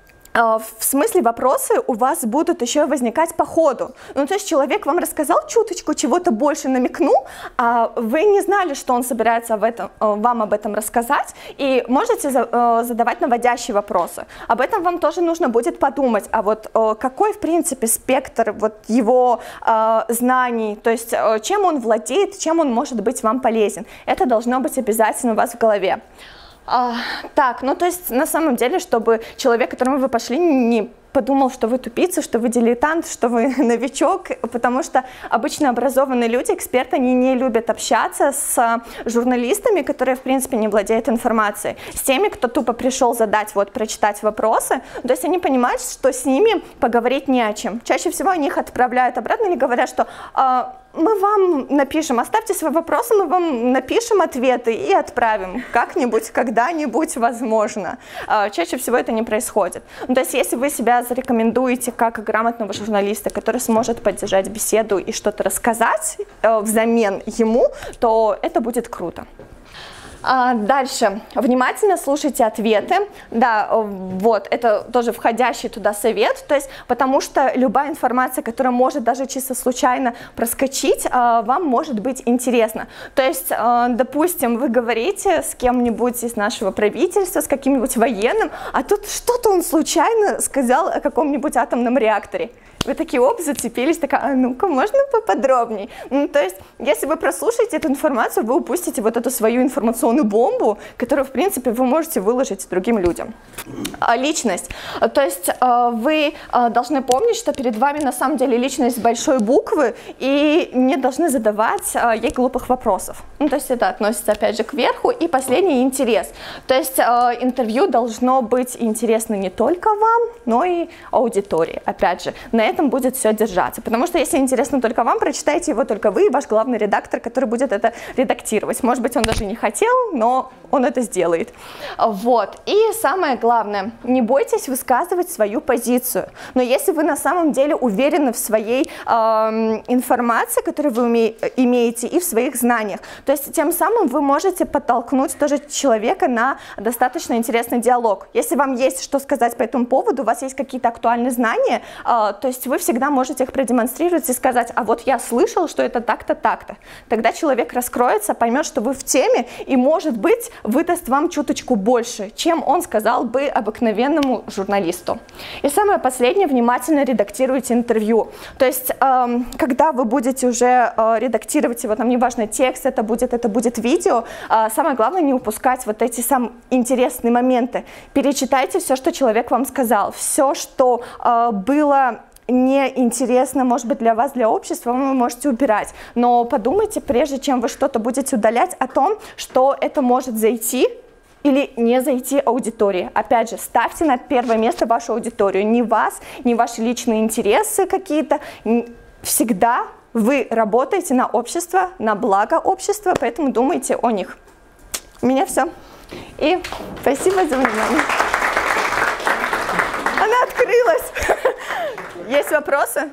в смысле вопросы у вас будут еще возникать по ходу. Ну, то есть человек вам рассказал чуточку, чего-то больше намекнул, а вы не знали, что он собирается вам об этом рассказать, и можете задавать наводящие вопросы. Об этом вам тоже нужно будет подумать, а вот какой, в принципе, спектр вот его знаний, то есть чем он владеет, чем он может быть вам полезен. Это должно быть обязательно у вас в голове. Так, ну то есть на самом деле, чтобы человек, к которому вы пошли, не подумал, что вы тупица, что вы дилетант, что вы новичок, потому что обычно образованные люди, эксперты, они не любят общаться с журналистами, которые, в принципе, не владеют информацией, с теми, кто тупо пришел задать, вот, прочитать вопросы, то есть они понимают, что с ними поговорить не о чем. Чаще всего они их отправляют обратно или говорят, что мы вам напишем, оставьте свои вопросы, мы вам напишем ответы и отправим как-нибудь, когда-нибудь, возможно. Чаще всего это не происходит. Ну, то есть если вы себя зарекомендуете как грамотного журналиста, который сможет поддержать беседу и что-то рассказать взамен ему, то это будет круто. Дальше. Внимательно слушайте ответы. Да, вот, это тоже входящий туда совет, то есть, потому что любая информация, которая может даже чисто случайно проскочить, вам может быть интересна. То есть, допустим, вы говорите с кем-нибудь из нашего правительства, с каким-нибудь военным, а тут что-то он случайно сказал о каком-нибудь атомном реакторе. Вы такие, оп, зацепились, такая, а ну-ка, можно поподробнее? Ну, то есть, если вы прослушаете эту информацию, вы упустите вот эту свою информационную бомбу, которую, в принципе, вы можете выложить другим людям. Личность. То есть, вы должны помнить, что перед вами, на самом деле, личность с большой буквы, и не должны задавать ей глупых вопросов. Ну, то есть, это относится, опять же, к верху. И последний — интерес. То есть, интервью должно быть интересно не только вам, но и аудитории. Опять же, на этом будет все держаться. Потому что если интересно только вам, прочитайте его только вы и ваш главный редактор, который будет это редактировать. Может быть, он даже не хотел, но он это сделает. Вот. И самое главное, не бойтесь высказывать свою позицию. Но если вы на самом деле уверены в своей информации, которую вы имеете, и в своих знаниях, то есть тем самым вы можете подтолкнуть тоже человека на достаточно интересный диалог. Если вам есть что сказать по этому поводу, у вас есть какие-то актуальные знания, то есть вы всегда можете их продемонстрировать и сказать: а вот я слышал, что это так-то, так-то. Тогда человек раскроется, поймет, что вы в теме, и, может быть, выдаст вам чуточку больше, чем он сказал бы обыкновенному журналисту. И самое последнее, внимательно редактируйте интервью. То есть, когда вы будете уже редактировать его, там, неважно, текст, это будет видео, самое главное не упускать вот эти самые интересные моменты. Перечитайте все, что человек вам сказал, все, что было неинтересно, может быть, для вас, для общества, вы можете убирать. Но подумайте, прежде чем вы что-то будете удалять, о том, что это может зайти или не зайти аудитории. Опять же, ставьте на первое место вашу аудиторию. Не вас, не ваши личные интересы какие-то. Всегда вы работаете на общество, на благо общества, поэтому думайте о них. У меня все. И спасибо за внимание. Она открылась. Есть вопросы?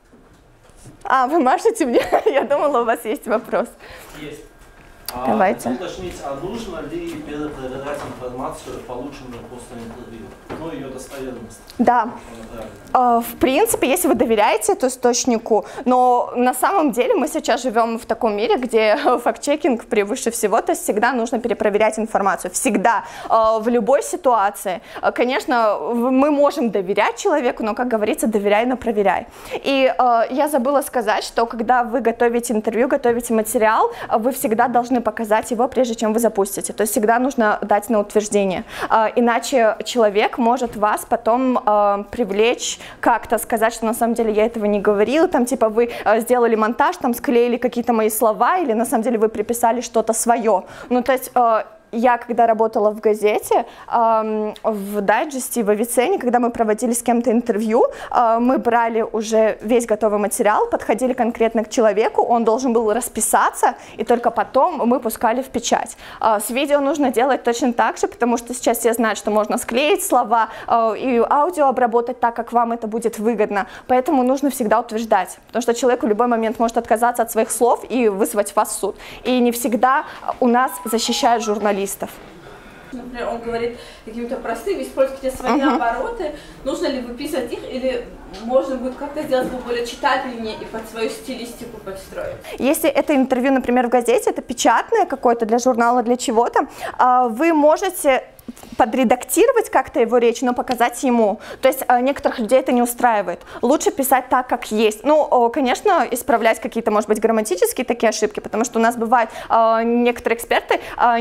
Вы машете мне? Я думала, у вас есть вопрос. Есть. Давайте. Хотел уточнить, нужно ли перепроверять информацию, полученную после интервью? Ну, ее достоверность. Да. В принципе, если вы доверяете этому источнику, но на самом деле мы сейчас живем в таком мире, где факт-чекинг превыше всего, то есть всегда нужно перепроверять информацию. Всегда, в любой ситуации. Конечно, мы можем доверять человеку, но, как говорится, доверяй, но проверяй. И я забыла сказать, что когда вы готовите интервью, готовите материал, вы всегда должны показать его, прежде чем вы запустите. То есть всегда нужно дать на утверждение. Иначе человек может вас потом привлечь, как-то сказать, что на самом деле я этого не говорила, там типа вы сделали монтаж, там склеили какие-то мои слова, или на самом деле вы приписали что-то свое. Ну, то есть я, когда работала в газете, в дайджесте, в Авиценне, когда мы проводили с кем-то интервью, мы брали уже весь готовый материал, подходили конкретно к человеку, он должен был расписаться, и только потом мы пускали в печать. С видео нужно делать точно так же, потому что сейчас все знают, что можно склеить слова и аудио обработать так, как вам это будет выгодно, поэтому нужно всегда утверждать, потому что человек в любой момент может отказаться от своих слов и вызвать вас в суд. И не всегда у нас защищают журналистов. Например, он говорит какими-то простыми, используйте свои обороты. Нужно ли выписывать их, или можно будет как-то сделать более читательнее и под свою стилистику подстроить? Если это интервью, например, в газете, это печатное какое-то для журнала, для чего-то, вы можете подредактировать как-то его речь, но показать ему. То есть некоторых людей это не устраивает. Лучше писать так, как есть. Ну, конечно, исправлять какие-то, может быть, грамматические такие ошибки, потому что у нас бывает, некоторые эксперты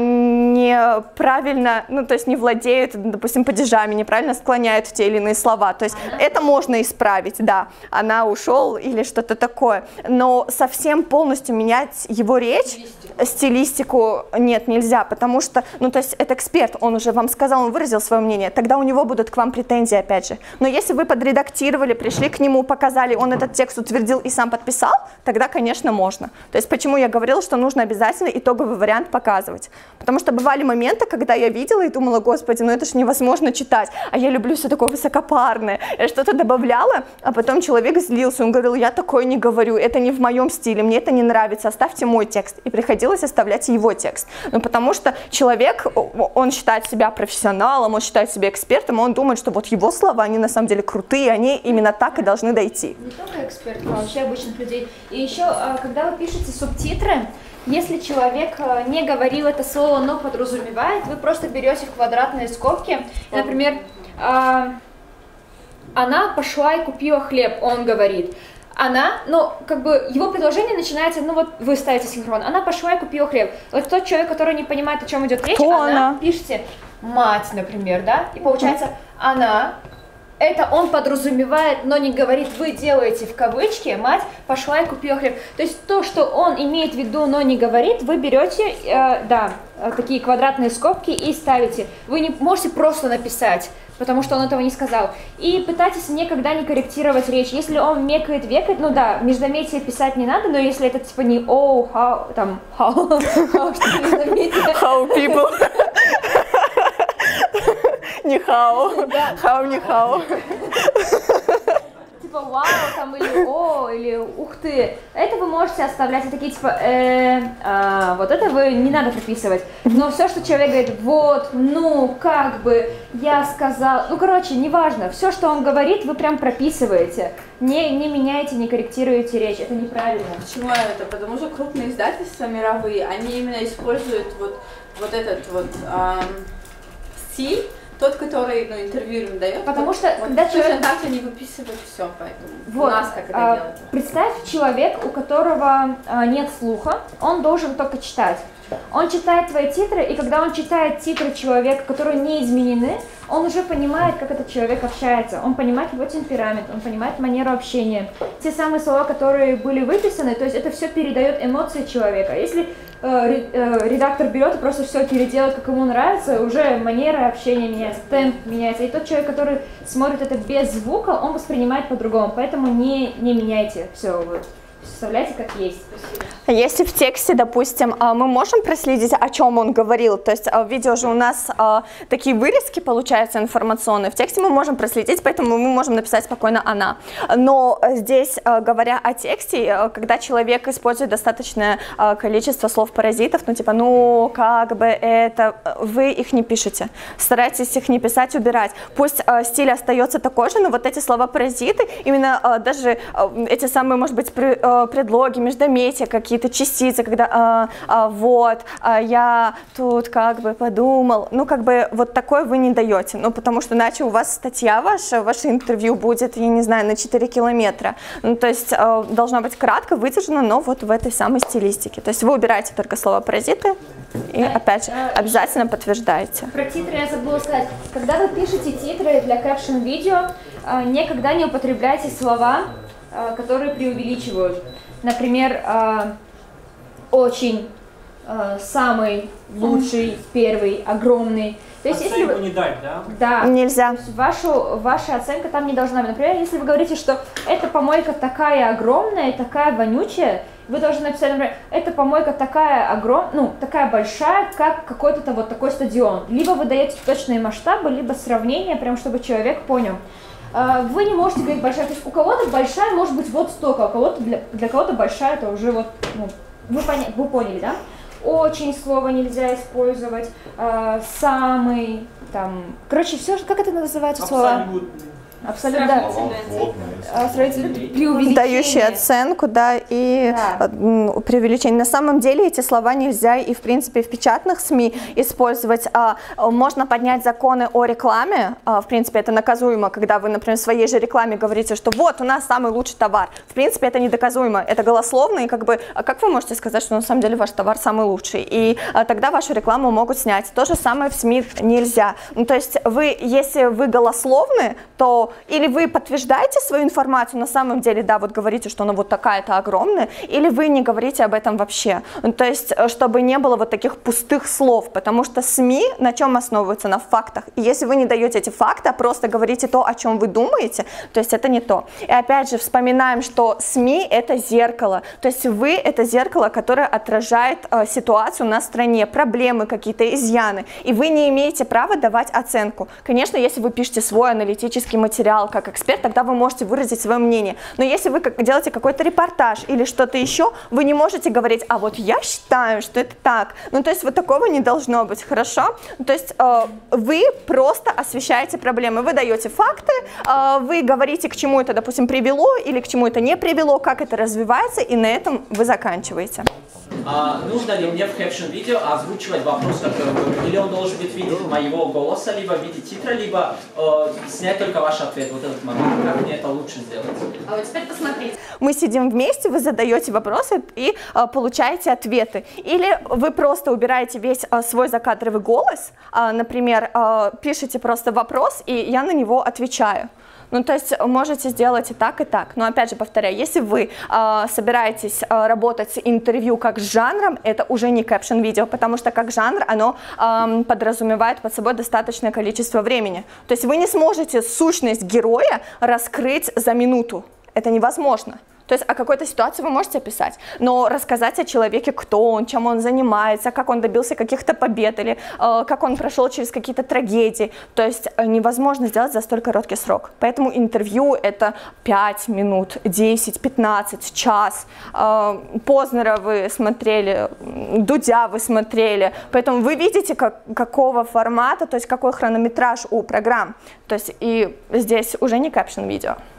неправильно, ну, то есть не владеют, допустим, падежами, неправильно склоняют те или иные слова. То есть это можно исправить, да. Она ушел или что-то такое. Но совсем полностью менять его речь, стилистику нет, нельзя, потому что, ну, то есть это эксперт, он уже вам сказал, он выразил свое мнение, тогда у него будут к вам претензии, опять же. Но если вы подредактировали, пришли к нему, показали, он этот текст утвердил и сам подписал, тогда, конечно, можно. То есть почему я говорила, что нужно обязательно итоговый вариант показывать. Потому что бывали моменты, когда я видела и думала: господи, ну это же невозможно читать, а я люблю все такое высокопарное. Я что-то добавляла, а потом человек злился, он говорил: я такое не говорю, это не в моем стиле, мне это не нравится, оставьте мой текст. И приходилось оставлять его текст. Ну, потому что человек, он считает себя профессионалом, он считает себя экспертом, он думает, что вот его слова, они на самом деле крутые, они именно так и должны дойти. Не только экспертов, а вообще обычных людей. И еще, когда вы пишете субтитры, если человек не говорил это слово, но подразумевает, вы просто берете в квадратные скобки, и, например, она пошла и купила хлеб, он говорит. Она, ну, как бы, его предложение начинается, ну, вот вы ставите синхрон, она пошла и купила хлеб. Вот тот человек, который не понимает, о чем идет речь, она пишете мать, например, да, и получается она, это он подразумевает, но не говорит, вы делаете в кавычки, мать пошла и купила хлеб. То есть то, что он имеет в виду, но не говорит, вы берете, такие квадратные скобки и ставите. Вы не можете просто написать потому что он этого не сказал. И пытайтесь никогда не корректировать речь. Если он мекает, векает, ну да, междометие писать не надо, но если это типа не «oh», «how», там «how», что междометие. How people. Не how. How, не how. Типа «вау», там, или «о», или «ух ты». Это вы можете оставлять, и такие типа вот это вы не надо прописывать. Но все, что человек говорит «вот», «ну», «как бы», «я сказал», ну, короче, неважно. Все, что он говорит, вы прям прописываете. Не меняете, не корректируете речь, это неправильно. Почему это? Потому что крупные издательства мировые, они именно используют вот этот вот стиль, тот, который интервью им дает. Потому что вот когда человек так не выписывает все, поэтому вот, у нас как это делать. Представь, человек, у которого нет слуха, он должен только читать. Он читает твои титры, и когда он читает титры человека, которые не изменены, он уже понимает, как этот человек общается, он понимает его темперамент, он понимает манеру общения. Те самые слова, которые были выписаны, то есть это все передает эмоции человека. Если редактор берет и просто все переделает, как ему нравится, уже манера общения меняется, темп меняется. И тот человек, который смотрит это без звука, он воспринимает по-другому. Поэтому не меняйте все, вот, составляйте как есть. Если в тексте, допустим, мы можем проследить, о чем он говорил, то есть в видео же у нас такие вырезки получаются информационные, в тексте мы можем проследить, поэтому мы можем написать спокойно «она». Но здесь, говоря о тексте, когда человек использует достаточное количество слов-паразитов, ну типа «ну», «как бы», «это», вы их не пишете, старайтесь их не писать, убирать. Пусть стиль остается такой же, но вот эти слова-паразиты, именно даже эти самые, может быть, предлоги, междометия, какие-то частицы, когда вот, я тут как бы подумал, ну как бы вот такое вы не даете, ну потому что иначе у вас статья ваше интервью будет, я не знаю, на 4 километра, ну то есть должно быть кратко, выдержано, но вот в этой самой стилистике, то есть вы убираете только слова паразиты и опять же обязательно подтверждаете. Про титры я забыла сказать, когда вы пишете титры для кэпшн-видео, никогда не употребляйте слова, которые преувеличивают. Например, очень, самый, лучший, первый, огромный. То есть, оценку если вы... не дать, да? Да. Нельзя. То есть ваша оценка там не должна быть. Например, если вы говорите, что эта помойка такая огромная, такая вонючая, вы должны написать, например, эта помойка такая огромная, ну, такая большая, как какой-то вот такой стадион. Либо вы даете точные масштабы, либо сравнение, прям чтобы человек понял. Вы не можете говорить большая, то есть у кого-то большая может быть вот столько, а у кого-то для кого-то большая это уже вот, ну, вы поняли, да? Очень слово нельзя использовать, самый, там, короче, все, как это называется слово? Абсолютно, да. Преувеличение. Дающие оценку, да, и преувеличение. На самом деле эти слова нельзя и, в принципе, в печатных СМИ использовать. Можно поднять законы о рекламе, в принципе, это наказуемо, когда вы, например, в своей же рекламе говорите, что вот, у нас самый лучший товар. В принципе, это недоказуемо, это голословно, и как бы, как вы можете сказать, что на самом деле ваш товар самый лучший? И тогда вашу рекламу могут снять. То же самое в СМИ нельзя. Ну, то есть, если вы голословны, то или вы подтверждаете свою информацию, на самом деле, да, вот говорите, что она вот такая-то огромная, или вы не говорите об этом вообще. То есть, чтобы не было вот таких пустых слов, потому что СМИ на чем основываются? На фактах. И если вы не даете эти факты, а просто говорите то, о чем вы думаете, то есть это не то. И опять же, вспоминаем, что СМИ — это зеркало. То есть вы — это зеркало, которое отражает ситуацию на стране, проблемы какие-то, изъяны. И вы не имеете права давать оценку. Конечно, если вы пишете свой аналитический материал, как эксперт, тогда вы можете выразить свое мнение. Но если вы делаете какой-то репортаж или что-то еще, вы не можете говорить, а вот я считаю, что это так. Ну, то есть вот такого не должно быть, хорошо? То есть вы просто освещаете проблемы, вы даете факты, вы говорите, к чему это, допустим, привело или к чему это не привело, как это развивается, и на этом вы заканчиваете. Нужно ли мне в кэпшн-видео озвучивать вопрос, который я говорю, или он должен быть в виде моего голоса, либо в виде титра, либо снять только ваш ответ, вот этот момент, как мне это лучше сделать? А вот теперь посмотрите. Мы сидим вместе, вы задаете вопросы и получаете ответы. Или вы просто убираете весь свой закадровый голос, например, пишите просто вопрос, и я на него отвечаю. Ну, то есть можете сделать и так, и так. Но опять же, повторяю, если вы собираетесь работать с интервью как с жанром, это уже не кэпшн-видео, потому что как жанр оно подразумевает под собой достаточное количество времени. То есть вы не сможете сущность героя раскрыть за минуту. Это невозможно. То есть о какой-то ситуации вы можете описать, но рассказать о человеке, кто он, чем он занимается, как он добился каких-то побед или как он прошел через какие-то трагедии. То есть невозможно сделать за столь короткий срок. Поэтому интервью это 5 минут, 10, 15, час. Познера вы смотрели, Дудя вы смотрели. Поэтому вы видите, какого формата, то есть какой хронометраж у программ. То есть и здесь уже не кэпшн-видео.